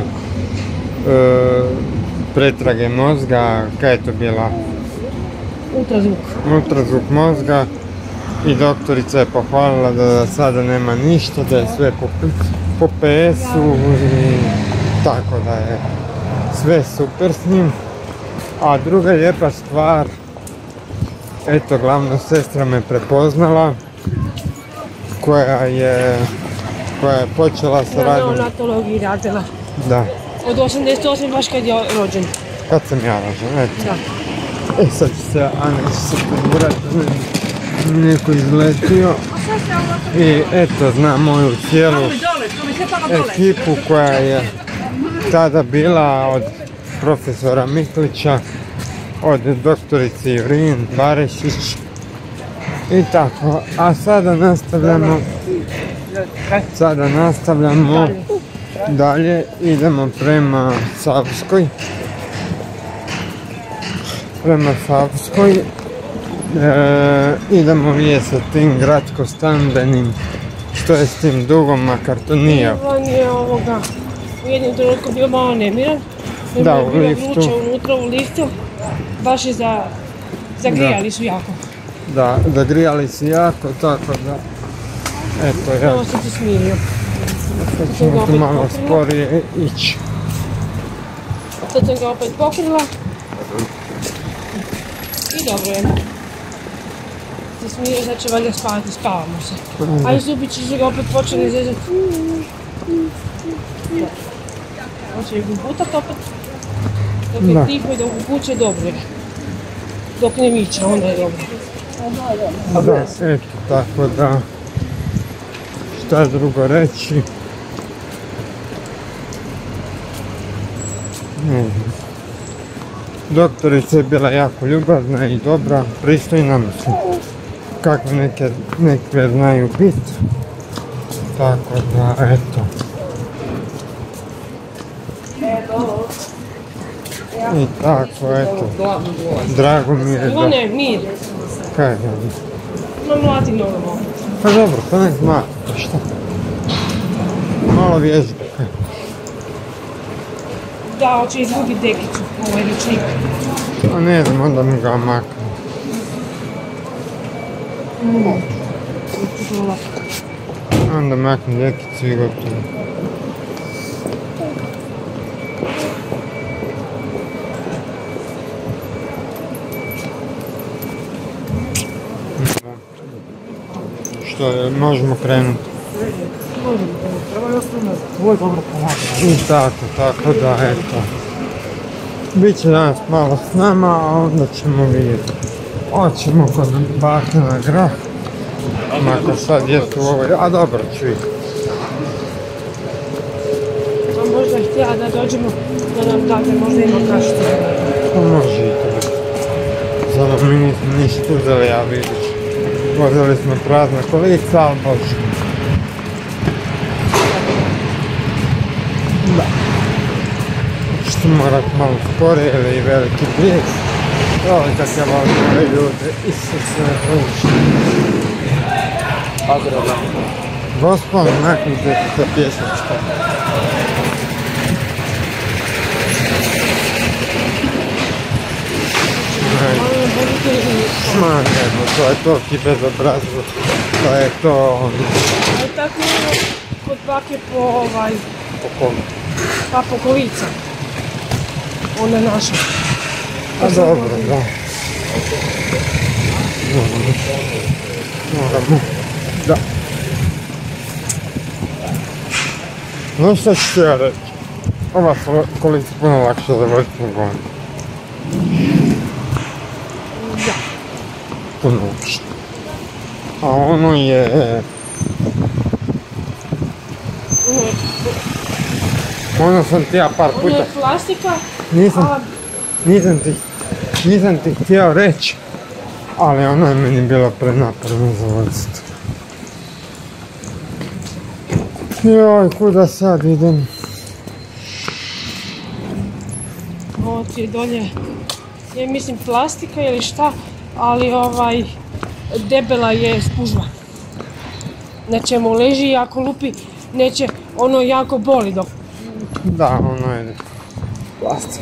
pretrage mozga, kaj je to bila? Ultrazvuk mozga. I doktorica je pohvalila da sada nema ništa, da je sve po PS-u i tako da je sve super s njim. A druga lijepa stvar, eto, glavna sestra me prepoznala, koja je počela sa radom. Na neonatologiji radila. Da. Od 88 baš kad je rođen. Kad sam ja rođen, eto. Da. Sad će se Ana se pogurati, neko izletio. I eto, znam moju cijelu ekipu koja je tada bila od profesora Miklića, od doktorice Ivrin, Barešić i tako. A sada nastavljamo dalje, idemo prema Savskoj. Idemo vidjeti sa tim gradsko-stambenim, što je s tim dugom, makar to nije. On je ovoga, u jednom trenutku bio malo nemiran. Da, u bilo liftu. vruće unutra u liftu, baš je zagrijali su jako. Da, zagrijali su jako, tako da, eto ja. Ovo sam se smirio. Sad ćemo tu malo sporije ići. Sad sam ga opet pokrila. I dobro je. Se smirio, sad će valjda spavati, spavamo se. A i zubići su ga opet počeli zezati. Hoće ih uputat opet. Dok je tiho i dok upuće, dobro je. Dok ne viče, onda je dobro. Da, eto, tako da, šta drugo reći. Ne znam. Doktorica je bila jako ljubazna i dobra, pristojna, mislim, kakve neke znaju biti. Tako da, eto. I tako, eto, drago mi je da... Ivane, mir. Kaj je? Ma mlati normalno. Pa dobro, pa nek mlati, pa šta? Malo vježbe. Da, hoće izgubiti dekicu, ovaj ručnik. A ne znam, onda mi ga makne. Onda makne dekicu i gotovo. Što je, možemo krenuti. I tako da, eto. Biće danas malo s nama, a onda ćemo vidjeti. Hoćemo kod bake na grah. Makar sad jest u ovoj, a dobro ću ih. A možda htjela da dođemo da nam date, možda ima kaštu. Pa može i to. Samo mi nismo ništa uzeli, ja vidiš. Vozili smo prazna kolica, ali bože. Da. Što morat malo sporije ili veliki bijeg. Ovo kad ja volim ove ljude, Isuse, Bože. Gospon, maknite se pjesnička. Ma nego, to je to ti bezobrazno. To je to... Ali tako imamo kod bake po Po kome? pa po kolica. Ona je naša. A dobro, da. Moramo. Da. No šta ću ja reći? Ova kolica puno lakše da voditi nego ona. Da. Puno lakše. A ono je... Ono sam ti ja par Ona puta... je plastika, a Nisam ti htio reći, ali ono je meni bilo prenaporno za vodstvo. Joj, kuda sad idem? ovo ti je dolje, ja mislim plastika ili šta, ali debela je spužva. Na čemu leži i ako lupi neće, ono jako boli dok. Da, ono je plastik.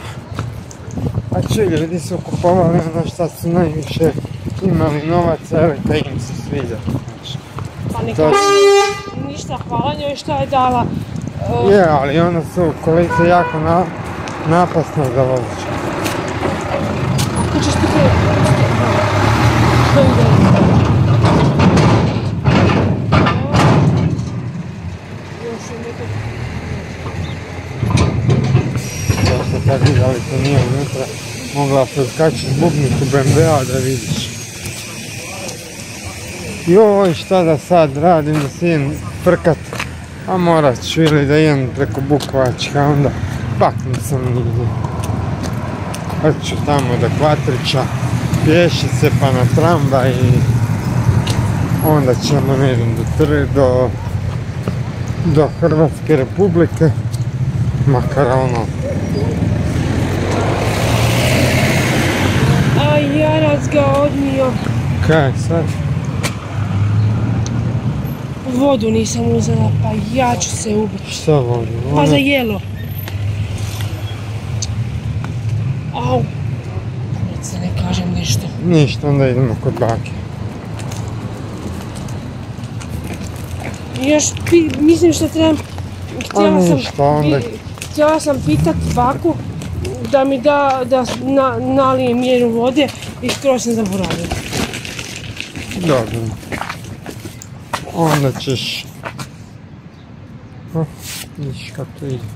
A če, ljudi su kupovali ono šta su najviše imali novaca, evo da im se sviđa. Pa ne kažem ništa, hvala njoj šta je dala. Je, ali ono su kolice jako napasno za voziće. Ako ćeš ti krenuti? Što ide? Još je nekako... Dosta sad vidi, ali to nije unutra. Mogla preskačiti bubniku BMW-a da vidiš. Joj, šta da sad radim, da si idem prkat. A morat ću ili da idem preko Bukovačka, onda pak nisam nigdje. Hoću tamo do Kvatrića, pješice pa na tramvaj i onda ćemo ne idem do Hrvatske Republike, makar ono. A jarac ga odnio. Kaj sad? Vodu nisam uzela, pa ja ću se ubiti. Šta vodu? Pa za jelo. Au. Nic se ne kažem nešto. Ništa, onda idemo kod bake. Još mislim što trebam... Htjela sam pitat baku da mi da nalije mjeru vode i skoro sam zaboravila. Dobro. Onda ćeš... Vidiš kako to ide.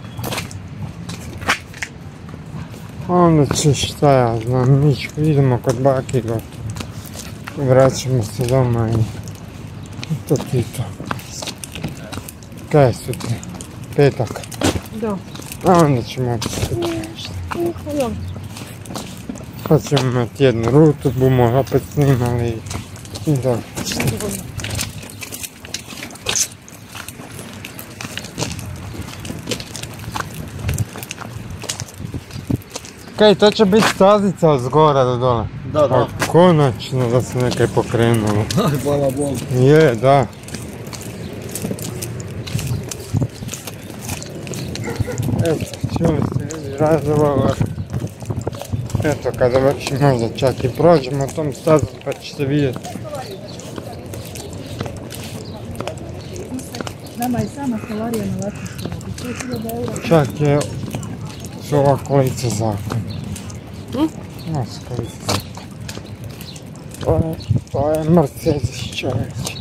Onda ćeš, šta ja znam, idemo kod bake i gotovo. Vraćamo se doma i to ti to. Kaj je sutra? Petak. Da. A onda ćemo opet sutra. Dobro. Pa ćemo imati jednu rutu, bumo opet snimali i dobro. Kaj, to će biti stazica od zgora do dole? Da, da. Konačno da se nekaj pokrenulo. Hvala Bogu. Je, da. Eto, čuli ste ljudi razgovor. Eto, kada već možda čak i prođemo tom stazom pa ćete vidjeti. Nama je sama stolarija na Latinskoj, 5.000 eura. Čak je su ova kolica zakon. Ova su kolica zakon. To je Mercedes, čovječ.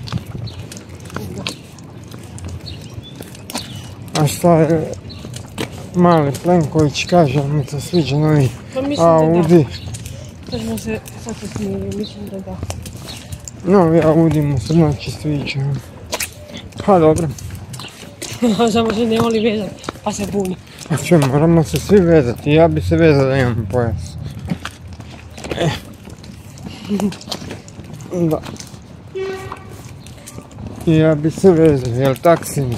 A šta je mali Plenković kaže, mi se sviđa novi Pa mislim Audi. da ćemo se sad se smiri, mislim da da. Novi Audi mu se znači sviđa. Pa dobro. Samo se ne voli vezat, pa se buni. A čo, moramo se svi vezati, ja bi se vezao da imam pojas. Da. Ja bi se vezao, jel tak sin?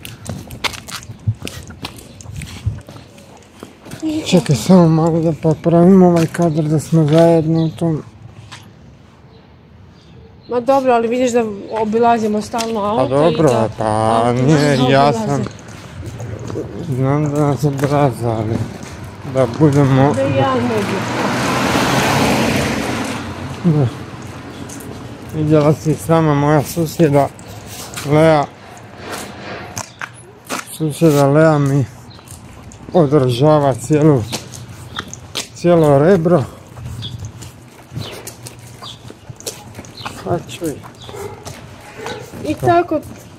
Čekaj samo malo da popravim ovaj kadar da smo zajedno u tom. Ma dobro, ali vidiš da obilazimo stalno Pa auto dobro, i da... pa auto nije, nas ja obilaze. sam... Znam da nas obraza, ali da budemo... Da i ja ne bi. Da. Vidjela si sama moja susjeda Lea. Susjeda Lea mi održava cijelo rebro. Pa čuj. I tako,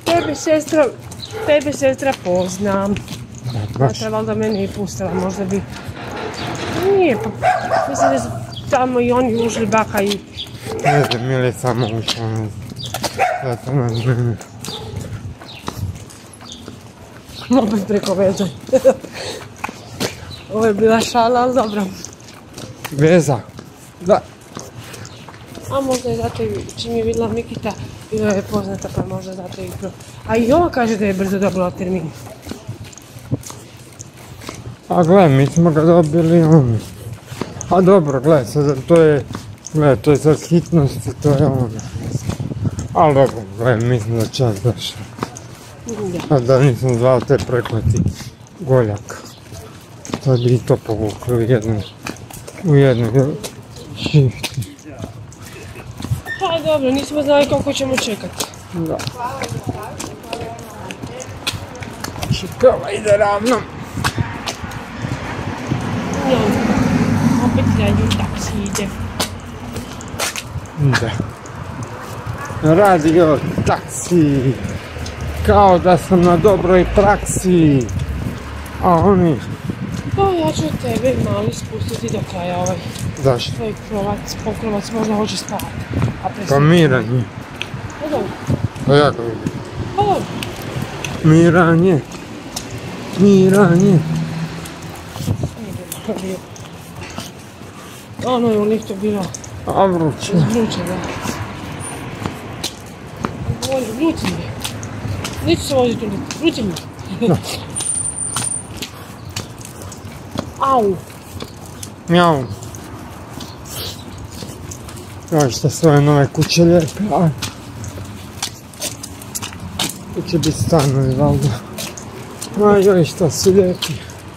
tebe sestra poznam. Baš. Znate, valjda mene i pustila, možda bi... Nije, pa mislim da su tamo i oni ušli baka i... Ne znam, ili je samo ušla, ne znam. Zato nas mene. Opet preko veze. Ovo je bila šala, ali dobro. Veza. Da. A možda je zato i čim je vidjela Mikita, bila je poznata, pa možda zato i pro... A i ova kaže da je brzo dobila termin. A gle, mi smo ga dobili ono. A dobro, gle, sad to je... Gle, to je sad hitnost i to je ono. Ali dobro, gle, mislim da čas došao. A da nisam zvao te prekleti Goljak. Sad bi i to povukli u jednoj šifti. Pa dobro, nismo znali koliko ćemo čekati. Da. Šikava ide ravno. Ja, opet gledaju taksi ide. Da. Radio taksi. Kao da sam na dobroj praksi. A oni... Pa ja ću tebe mali spustiti do kraja ovaj Zašto? svoj pokrovac, možda hoće spavati. Pa Miranje. Pa dobro, Pa ja ga vidim. pa dobro. Miranje. Ono je u liftu bilo A vruće. vruće, da. Govori, vruće mi je. Neću se voziti u lift, vruće mi je. Au. Mjau. Još što svoje nove kuće lijepe, a... Tu će biti stanovi, valjda. A joj, što su lijepi.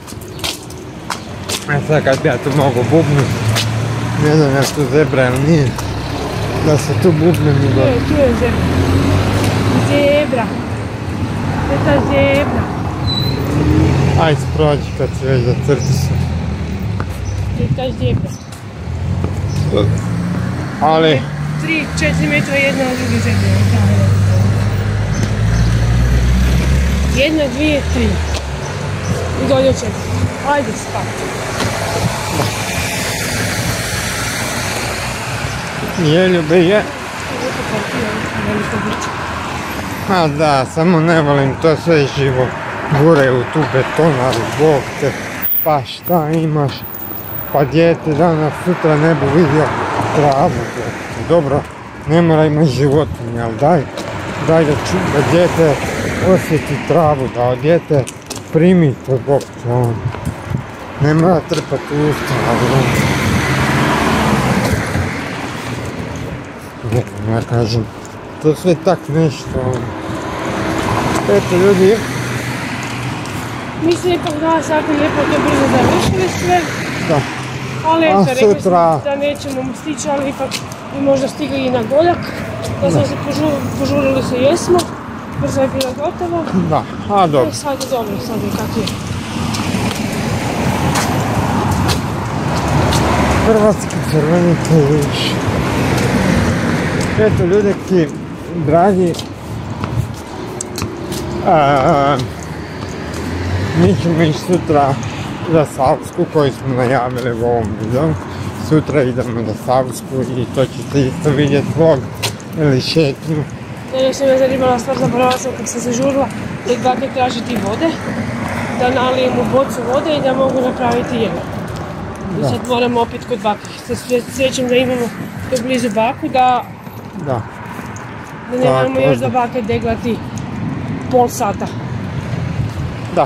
E sad kad bi ja tu mogu bubnuti, ne znam ja tu zebra ili nije, da se tu bubne mi Tu je zebra. Zebra. To je ta zebra. Ajde prođi kad si već za crticu. To je ta zebra. Ali, 3-4 metra jedna od druge zebre. Jedna, dvije, tri. I dolje četiri. Ajde spati. je ljube je. A da, samo ne volim to sve živo. Gure u tu betonaru, bog te. Pa šta imaš? Pa dijete danas sutra ne bi vidio travu. Dobro, ne mora imati životinje, ali daj da dijete osjeti travu, da dijete primi to bog te on. Ne mora trpati usta, ali ja kažem, to sve tak nešto. Eto ljudi, Mislim ipak da jako lijepo to brzo završili sve. da. Ali A eto, rekli sutra- smo da nećemo stići, ali ipak bi možda stigli i na Goljak. Da smo se požurili se jesmo. Brzo je bila gotova. Da, a dobro. E sad je dobro, sad je kak je. Hrvatski crveni križ. Eto ljudeki, dragi, mi ćemo ići sutra za Savsku koju smo najavili u ovom videu. Sutra idemo za Savsku i to ćete isto vidjeti vlog ili šetnju. Još me zanimala stvar, zaboravila sam kad sam se žurila da bake tražiti vode, da nalijem u bocu vode i da mogu napraviti jelo. I sad moramo opet kod bake. Se srećem da imamo tu blizu baku, da Da, nemamo Tako, još da. do bake deglati pol sata. da.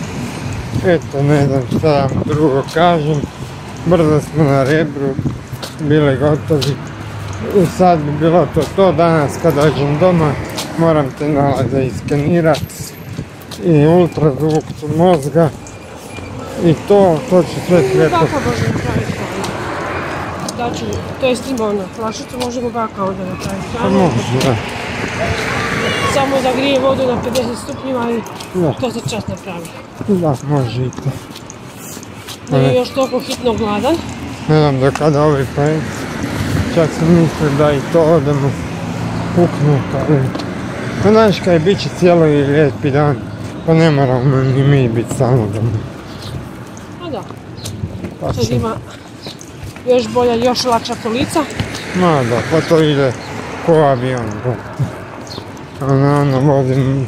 Eto, ne znam šta vam drugo kažem. Brzo smo na rebru. bili gotovi. I sad bi bilo to danas kad dođem doma, moram te nalaze iskenirat i ultrazvuk mozga i to će sve slijepo. Baka može napraviti da ću, to jest ima ono, flašicu možemo baka onda napraviti. Pa može, da. Samo da grije vodu na 50 stupnjeva i Da. to se čas napravi. Da, može i to. Nije još toliko hitno gladan. Ne znam do kada ovi pojedi. Čak sam mislio da i to odemo puknut, ali... Pa znaš kaj, bit će cijelo i lijepi dan, pa ne moramo ni mi biti samo doma. A da, Pa sad će- ima još bolja, još lakša kolica. Ma da, pa to ide ko avion. Ono vozim...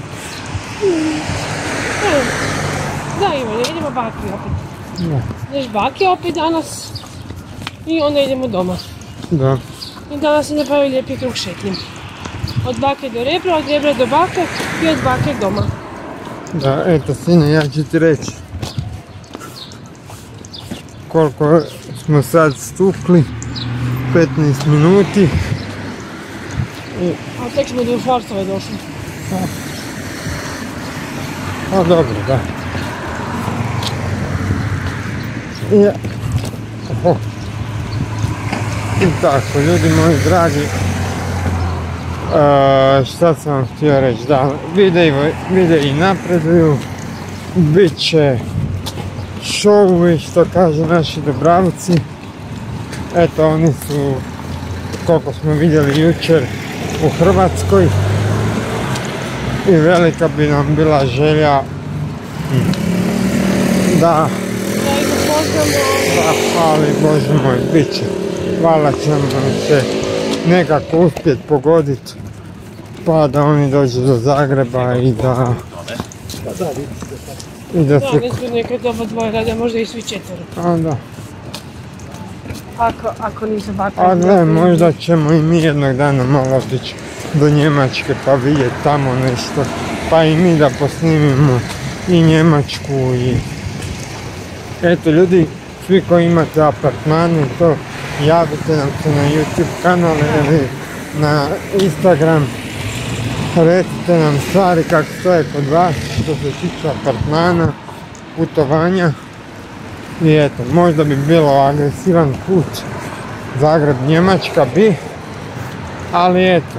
Da, Ivane, idemo baki opet. Da. Ideš baki opet danas i onda idemo doma. Da. I danas se napravi lijepi krug šetnjem. Od bake do rebra, od rebra do bake i od bake doma. Da, eto sine, ja ću ti reći koliko smo sad stukli, 15 minuti. A tek smo do Forsove došli. A dobro, da. I, oho. I tako, ljudi moji dragi, šta sam vam htio reći, da, videi napreduju, bit će šovovi, što kažu naši Dobravci. Eto, oni su, koliko smo vidjeli jučer, u Hrvatskoj i velika bi nam bila želja da, Da ih upoznamo. ali Bože moj, bit će. Hvala će nam se nekako uspjet pogoditi pa da oni dođu do Zagreba i da Da, se... mislim nekad doba dvoje rade, možda i svi četvero. A da. Ako nisu baka. A gle, možda ćemo i mi jednog dana malo otići do Njemačke pa vidjeti tamo nešto. Pa i mi da posnimimo i Njemačku i... Eto ljudi, svi koji imate apartmane, to javite nam se na YouTube kanal ili na Instagram. Recite nam stvari kako stoje kod vas što se tiče apartmana, putovanja. I eto, možda bi bilo agresivan put Zagreb-Njemačka bi, ali eto.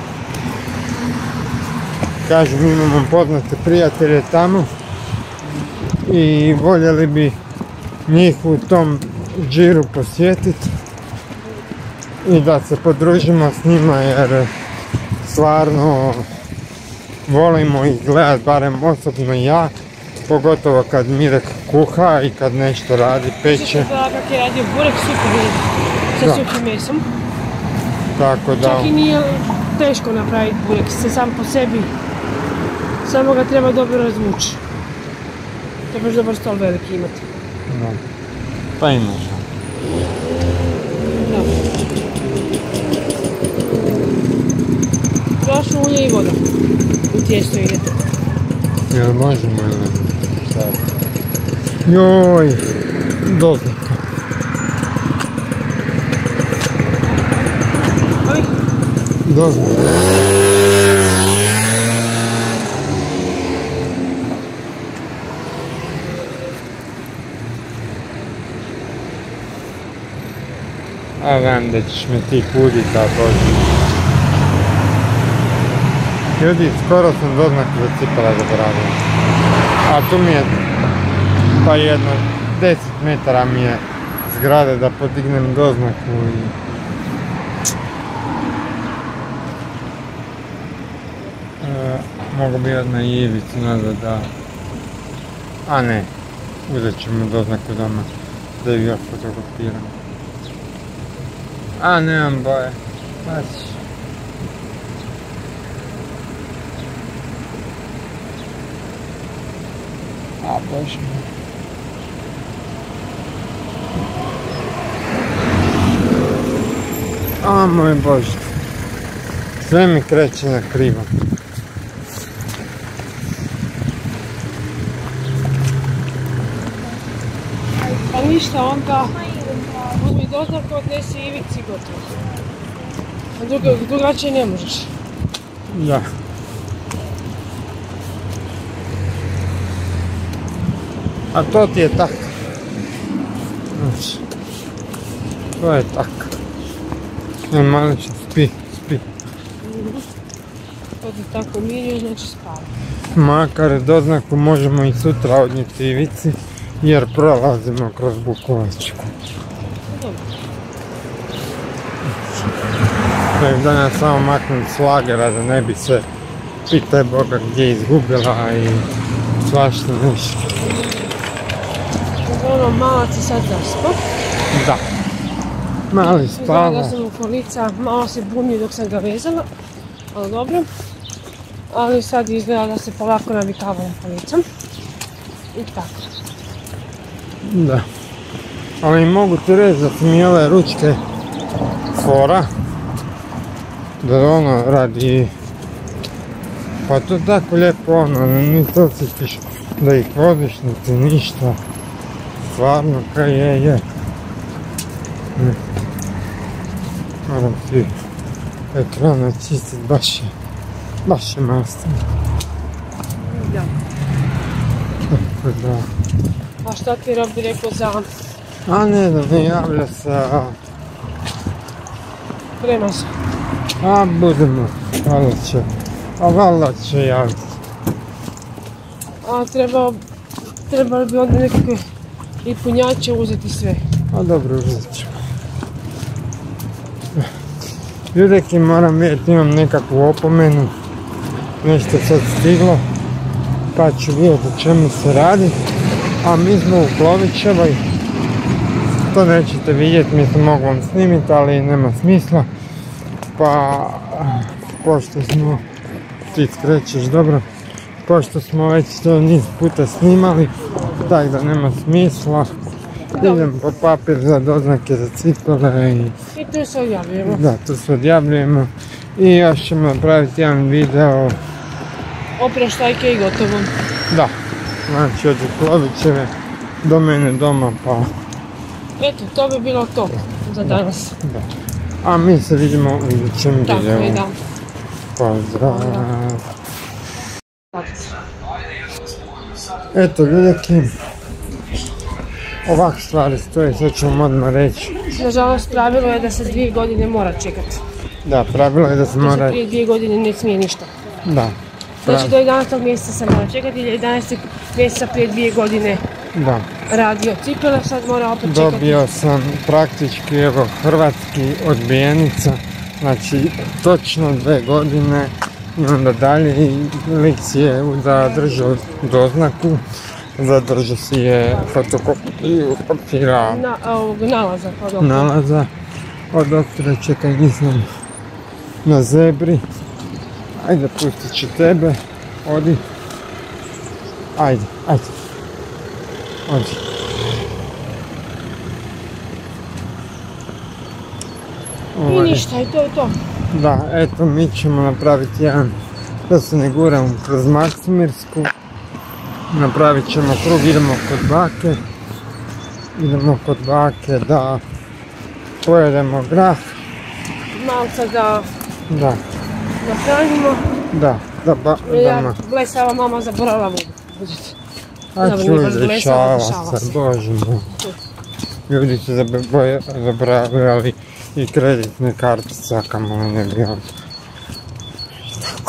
Kažu, mi imamo poznate prijatelje tamo i voljeli bi njih u tom džiru posjetiti i da se podružimo s njima jer stvarno volimo ih gledat, barem osobno ja, pogotovo kad Mirek kuha i kad nešto radi, peče. Da, kak je radio burek, super je sa Da. suhim mesom. Tako da, Čak i nije teško napraviti burek, se sam po sebi, samo ga treba dobro razvući. Trebaš dobar stol veliki imati. da. Pa imaš. Da. Brašno, ulje i voda. U tijesto ide. Jel možemo ili sad? Joj, doznaka. Oj, Doznaka. A znam da ćeš me ti kudit, a Bože. Ljudi, skoro sam doznaku za cipela zaboravio. A tu mi je, pa jedno 10 metara mi je zgrade da podignem doznaku i... Mogu bi odmah i Ivicu nazad da... A ne, uzet ćemo doznaku doma da ju ja fotografiram. A nemam boje, pazi. A Bože moj. A moj Bože. Sve mi kreće na krivo. pa ništa, onda uzmi doznaku odnesi Ivici gotovo. A drugačije ne možeš. Da. A to ti je tako. Znači, to je tako. Malića, spi. To ti tako miruje, znači spava. Makar doznaku možemo i sutra odnijeti Ivici, jer prolazimo kroz Bukovačku. Dobro. Danas samo maknem s lagera da ne bi se pitaj Boga gdje je izgubila i svašta nešto. Uglavnom, malac je sad zaspao. Da. Mali Izgleda da spava. sam u kolica, malo se bunio dok sam ga vezala, ali dobro. Ali sad izgleda da se polako navikava na kolicom. I tako. Da. Ali mogu ti reći da su mi ove ručke fora. Da ono radi... Pa to tako lijepo ono, ni to osjetiš da ih vodiš, niti ništa. Stvarno kaj je. Moram ti ekran očistit, baš je masno. Da. Tako da... A šta ti Rob bi rekao za A ne javlja se, prenos? a budemo, valjda će javiti. A trebali bi onda nekakve i punjače uzeti sve. A dobro, uzet ću. Ljudeki, moram vidjeti, imam nekakvu opomenu. Nešto sad stiglo. Pa ću vidjeti o čemu se radi. A mi smo u Klovićevoj. To nećete vidjeti, mislim mogu vam snimiti, ali nema smisla. Pa, pošto smo, ti skrećeš dobro, pošto smo već to niz puta snimali, tako da nema smisla. Idem po papir za doznake za cipele i... I tu se odjavljujemo. Da, tu se odjavljujemo. I još ćemo napraviti jedan video. Oproštajke i gotovo. Da, znači od Klovićeve do mene doma, pa... Eto, to bi bilo to za danas. Da. A mi se vidimo u idućem Tako videu. je, da. Pozdrav! Eto ljudeki, ovak stvari stoje, sad ću vam odmah reći. Nažalost, pravilo je da se 2 godine mora čekati. Da, pravilo je da se Da se mora... prije 2 godine ne smije ništa. Da. Znači do 11. mjeseca se mora čekati, ili 11. mjeseca prije 2 godine Da. radio cipele, sad mora opet čekati. Dobio sam praktički evo hrvatski odbijenica, znači točno 2 godine i onda dalje i lik si je zadržao doznaku, zadržao si je fotokopiju papira Nalaza. Pa dobro. nalaza od doktora, čekaj nisam na zebri, ajde pustit ću tebe, odi, ajde, odi. I ništa, i to je to. Da, eto mi ćemo napraviti jedan, da se ne guramo kroz Maksimirsku. Napravit ćemo krug, idemo kod bake da pojedemo grah. Malca da Da, nahranimo. da Blesava mama zaboravila vodu. A Dobro, nije baš čuj, blesava, dešava dešava se, se. bože moj. Ljudi su zaboravljali i kreditne kartice, a kamoli ne bi ovdje. Tako.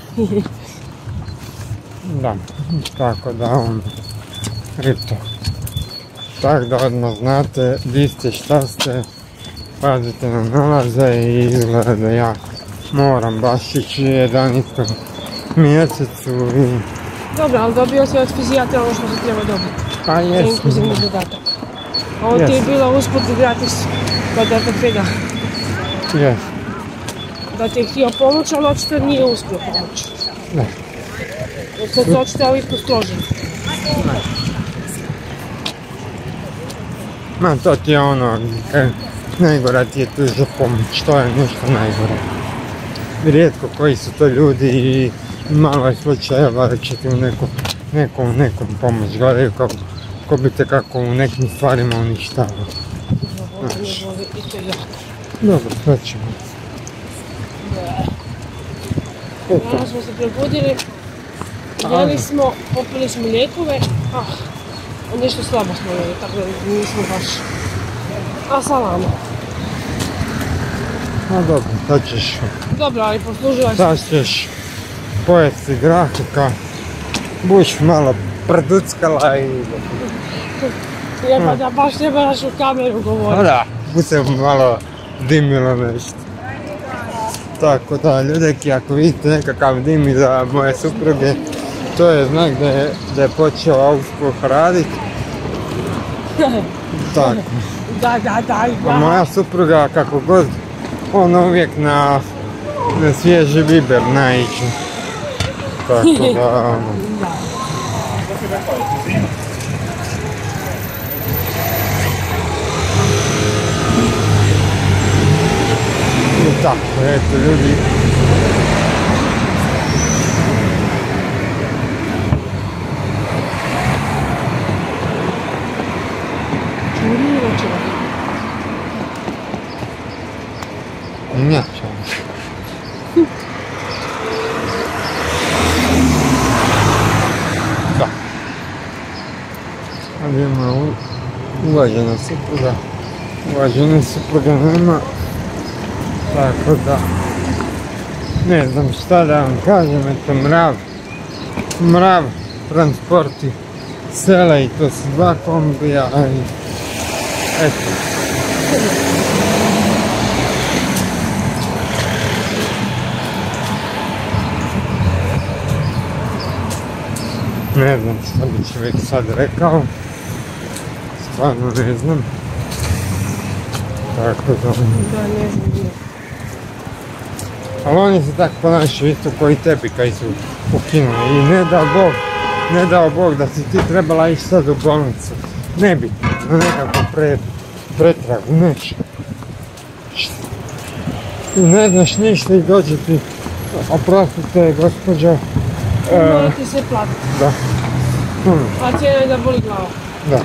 Da, tako da on, eto. Tako da odmah znate di ste, šta ste, pazite na nalaze i izgleda da ja moram baš ići 11. mjesecu i... Dobro, ali dobio si od fizijatra ono što se treba dobiti. Pa Za jesam, inkluzivni dodatak. A ovo ti je bilo usput gratis kod ortopeda. jes, Da ti je htio pomoći, ali očito nije uspio pomoći. da. Sad su očito ovi postroženi. Ma to ti je ono, najgora ti je tu za pomoć, to je nešto najgore. Rijetko koji su to ljudi i malo je slučajeva da će ti u nekom pomoć, gledaju kako bi te kako u nekim stvarima uništavaju. Ovo ne voli Dobro, sve ćemo. Danas smo se probudili, jeli smo, popili smo lijekove, nešto slabo smo jeli, tako da nismo baš, a salamo. A dobro, sad ćeš, Dobro, ali poslužila se. sad ćeš pojesti grahika, buš malo prduckala i... Jeba da baš ne moraš u kameru govoriti. Da, bu se malo dimilo nešto. Tako da, ljudeki, ako vidite nekakav dim iza moje supruge, to je znak da je počeo auspuh radit. Tako. Da. A moja supruga, kako god, ona uvijek na svježi biber naiđe. Tako da, i tako, eto ljudi. Inače. Da. Ali ima uvažena supruga. Uvažene supruga nema. Tako da, ne znam šta da vam kažem, eto mrav transporti sela i to su 2 kombija i eto. Ne znam šta bi čovjek sad rekao, stvarno ne znam. Tako da... Da, ne znam. Ali oni se tako ponašaju isto koji tebi kaj su ukinuli i ne dao Bog da si ti trebala ići sad u bolnicu. Ne bi, na nekakvu pretragu, nešto. I ne znaš ništa i dođe ti, oprostite gospođo. Mora ti sve platiti. Da. A cijena je da boli glava. Da.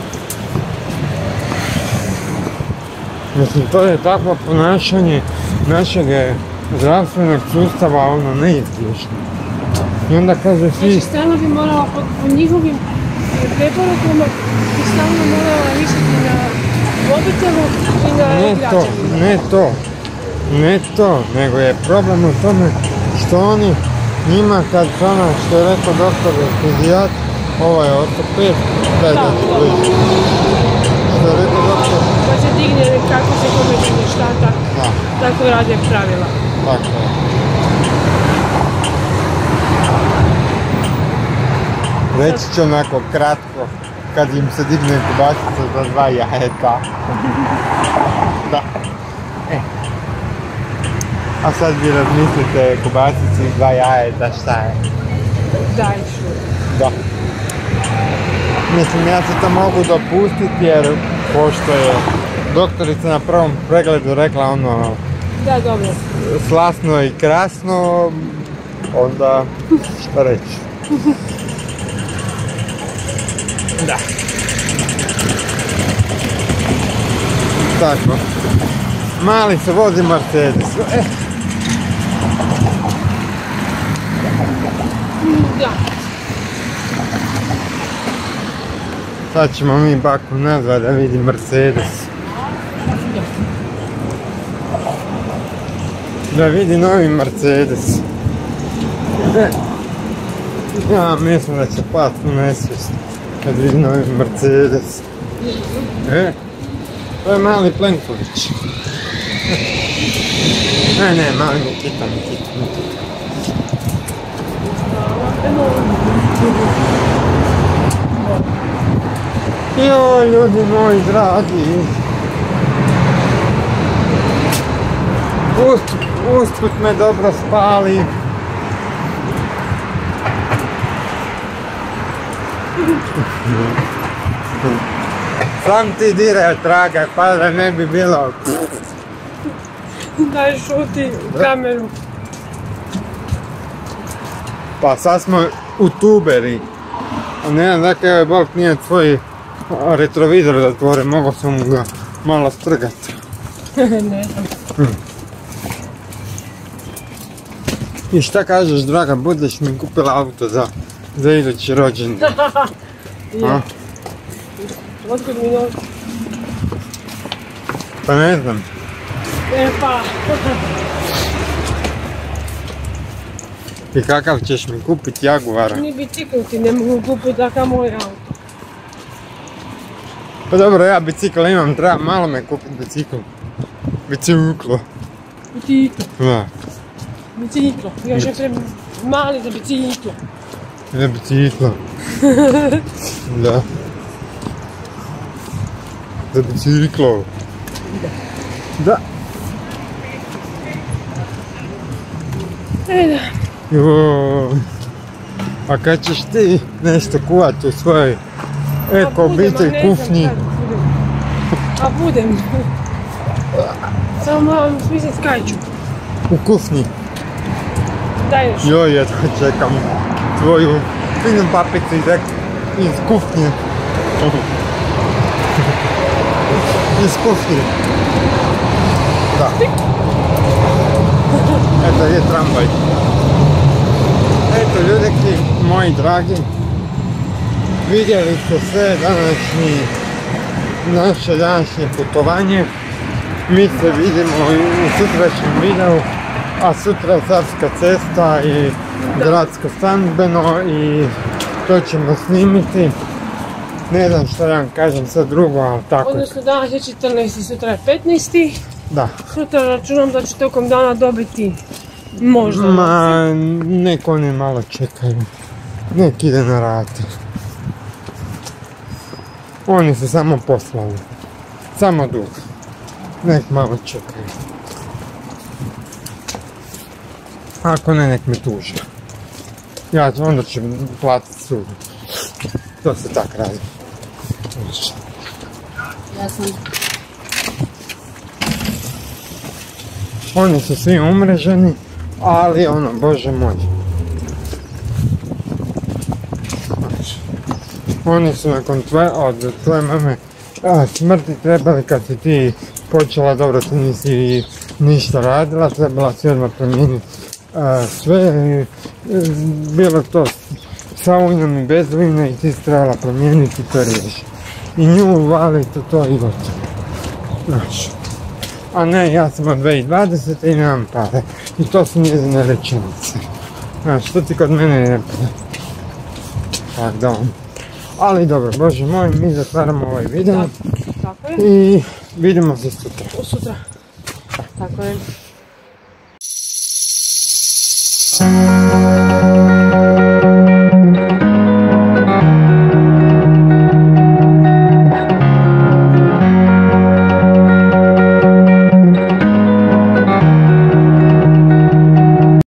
Mislim, to je takvo ponašanje našeg zdravstvenog sustava, ono, neizbježno. I onda kaže svi... Znači, stalno bi morala po njihovim preporukama bi stalno morala misliti na mobitelu i na građanima. Ne to, nego je problem u tome što oni njima kad ono što je rekao doktor fizijat, ovo je ortoped, daj da ti bliži. Što je rekao doktor... Kad se digne kako se kome digne štata, tako rade pravila. Tako je. Reći ću onako kratko, kad im se digne kobasica za 2 jajeta. Da. A sad vi razmislite kobasici i 2 jajeta šta je? Daj šur. Da. Mislim, ja se to mogu dopustiti jer pošto je doktorica na prvom pregledu rekla ono... Da, dobro. Slasno i krasno, onda šta reći. Da. Tako. Mali se vozi Mercedes. Da. Sad ćemo mi baku nazvat da vidi Mercedes. Da vidi novi Mercedes. Ja mislim da će past u nesvijest kad vidi novi Mercedes. To je mali Plenković. Ne, mali Nikita. Joj, ljudi moji dragi. Usput me dobro spali. Sam ti diraj traga, pa da ne bi bilo... Daj šuti u kameru. Pa sad smo utuberi. A ne znam dakle ovaj Bolt nije tvoj retrovizor zatvore, mogao sam ga malo strgati. Ne znam. I šta kažeš, draga, budeš mi kupila auto za idući rođendan? Je. Otkud mi noć? Pa ne znam. Pa. I kakav ćeš mi kupiti Jaguara? Ni bicikl ti ne mogu kupiti, takav moj auto. Pa dobro, ja bicikl imam, treba malo me kupiti bicikl. Biciklo. Bicikl. Da. Biciklo. Još je mali za biciklo. Za biciklo. Da. Za biciklo. Da. Da. Joj. A kad ćeš ti nešto kuvati u svojoj eko obitelj kuhnji? A budem. Samo moram smisliti kaj ću. U kuhnji. Daj još. Joj, jedva čekam tvoju finu papicu iz kuhnje. Iz kuhnje. Da. Eto je tramvaj. Eto ljudeki moji dragi, vidjeli ste sve naše današnje putovanje. Mi se vidimo u sutrašnjem videu, a sutra je Savska cesta i gradsko stanbeno i to ćemo snimiti. Ne znam što da vam kažem sad drugo, ali tako. Odnosno danas je 14. sutra je 15. Da. Sutra računam da ću tokom dana dobiti možda. Ma, nek oni malo čekaju. Nek ide na rate. Oni su samo poslali. Samo dug. Nek malo čekaju. Ako ne, nek me tuže. Ja onda ću platiti sud. To se tak radi. Ja sam. Oni su svi umreženi, ali ono, bože moj. Oni su nakon od tvoje mame smrti trebali, kad si ti počela, dobro, ti nisi ništa radila, trebala si odmah promijeniti sve, bilo to sa ujnom i bez ujna i ti si trebala promijeniti to riješiti. I nju uvaliti to i gotovo. Znaš. A ne, ja sam od 2020. i nemam pare. I to su njezine rečenice. Znaš, što ti kod mene ne pada. Tak da on. Ali dobro, bože moj, mi zatvaramo ovaj video. Tako je. I vidimo se sutra. Sutra. Tako je.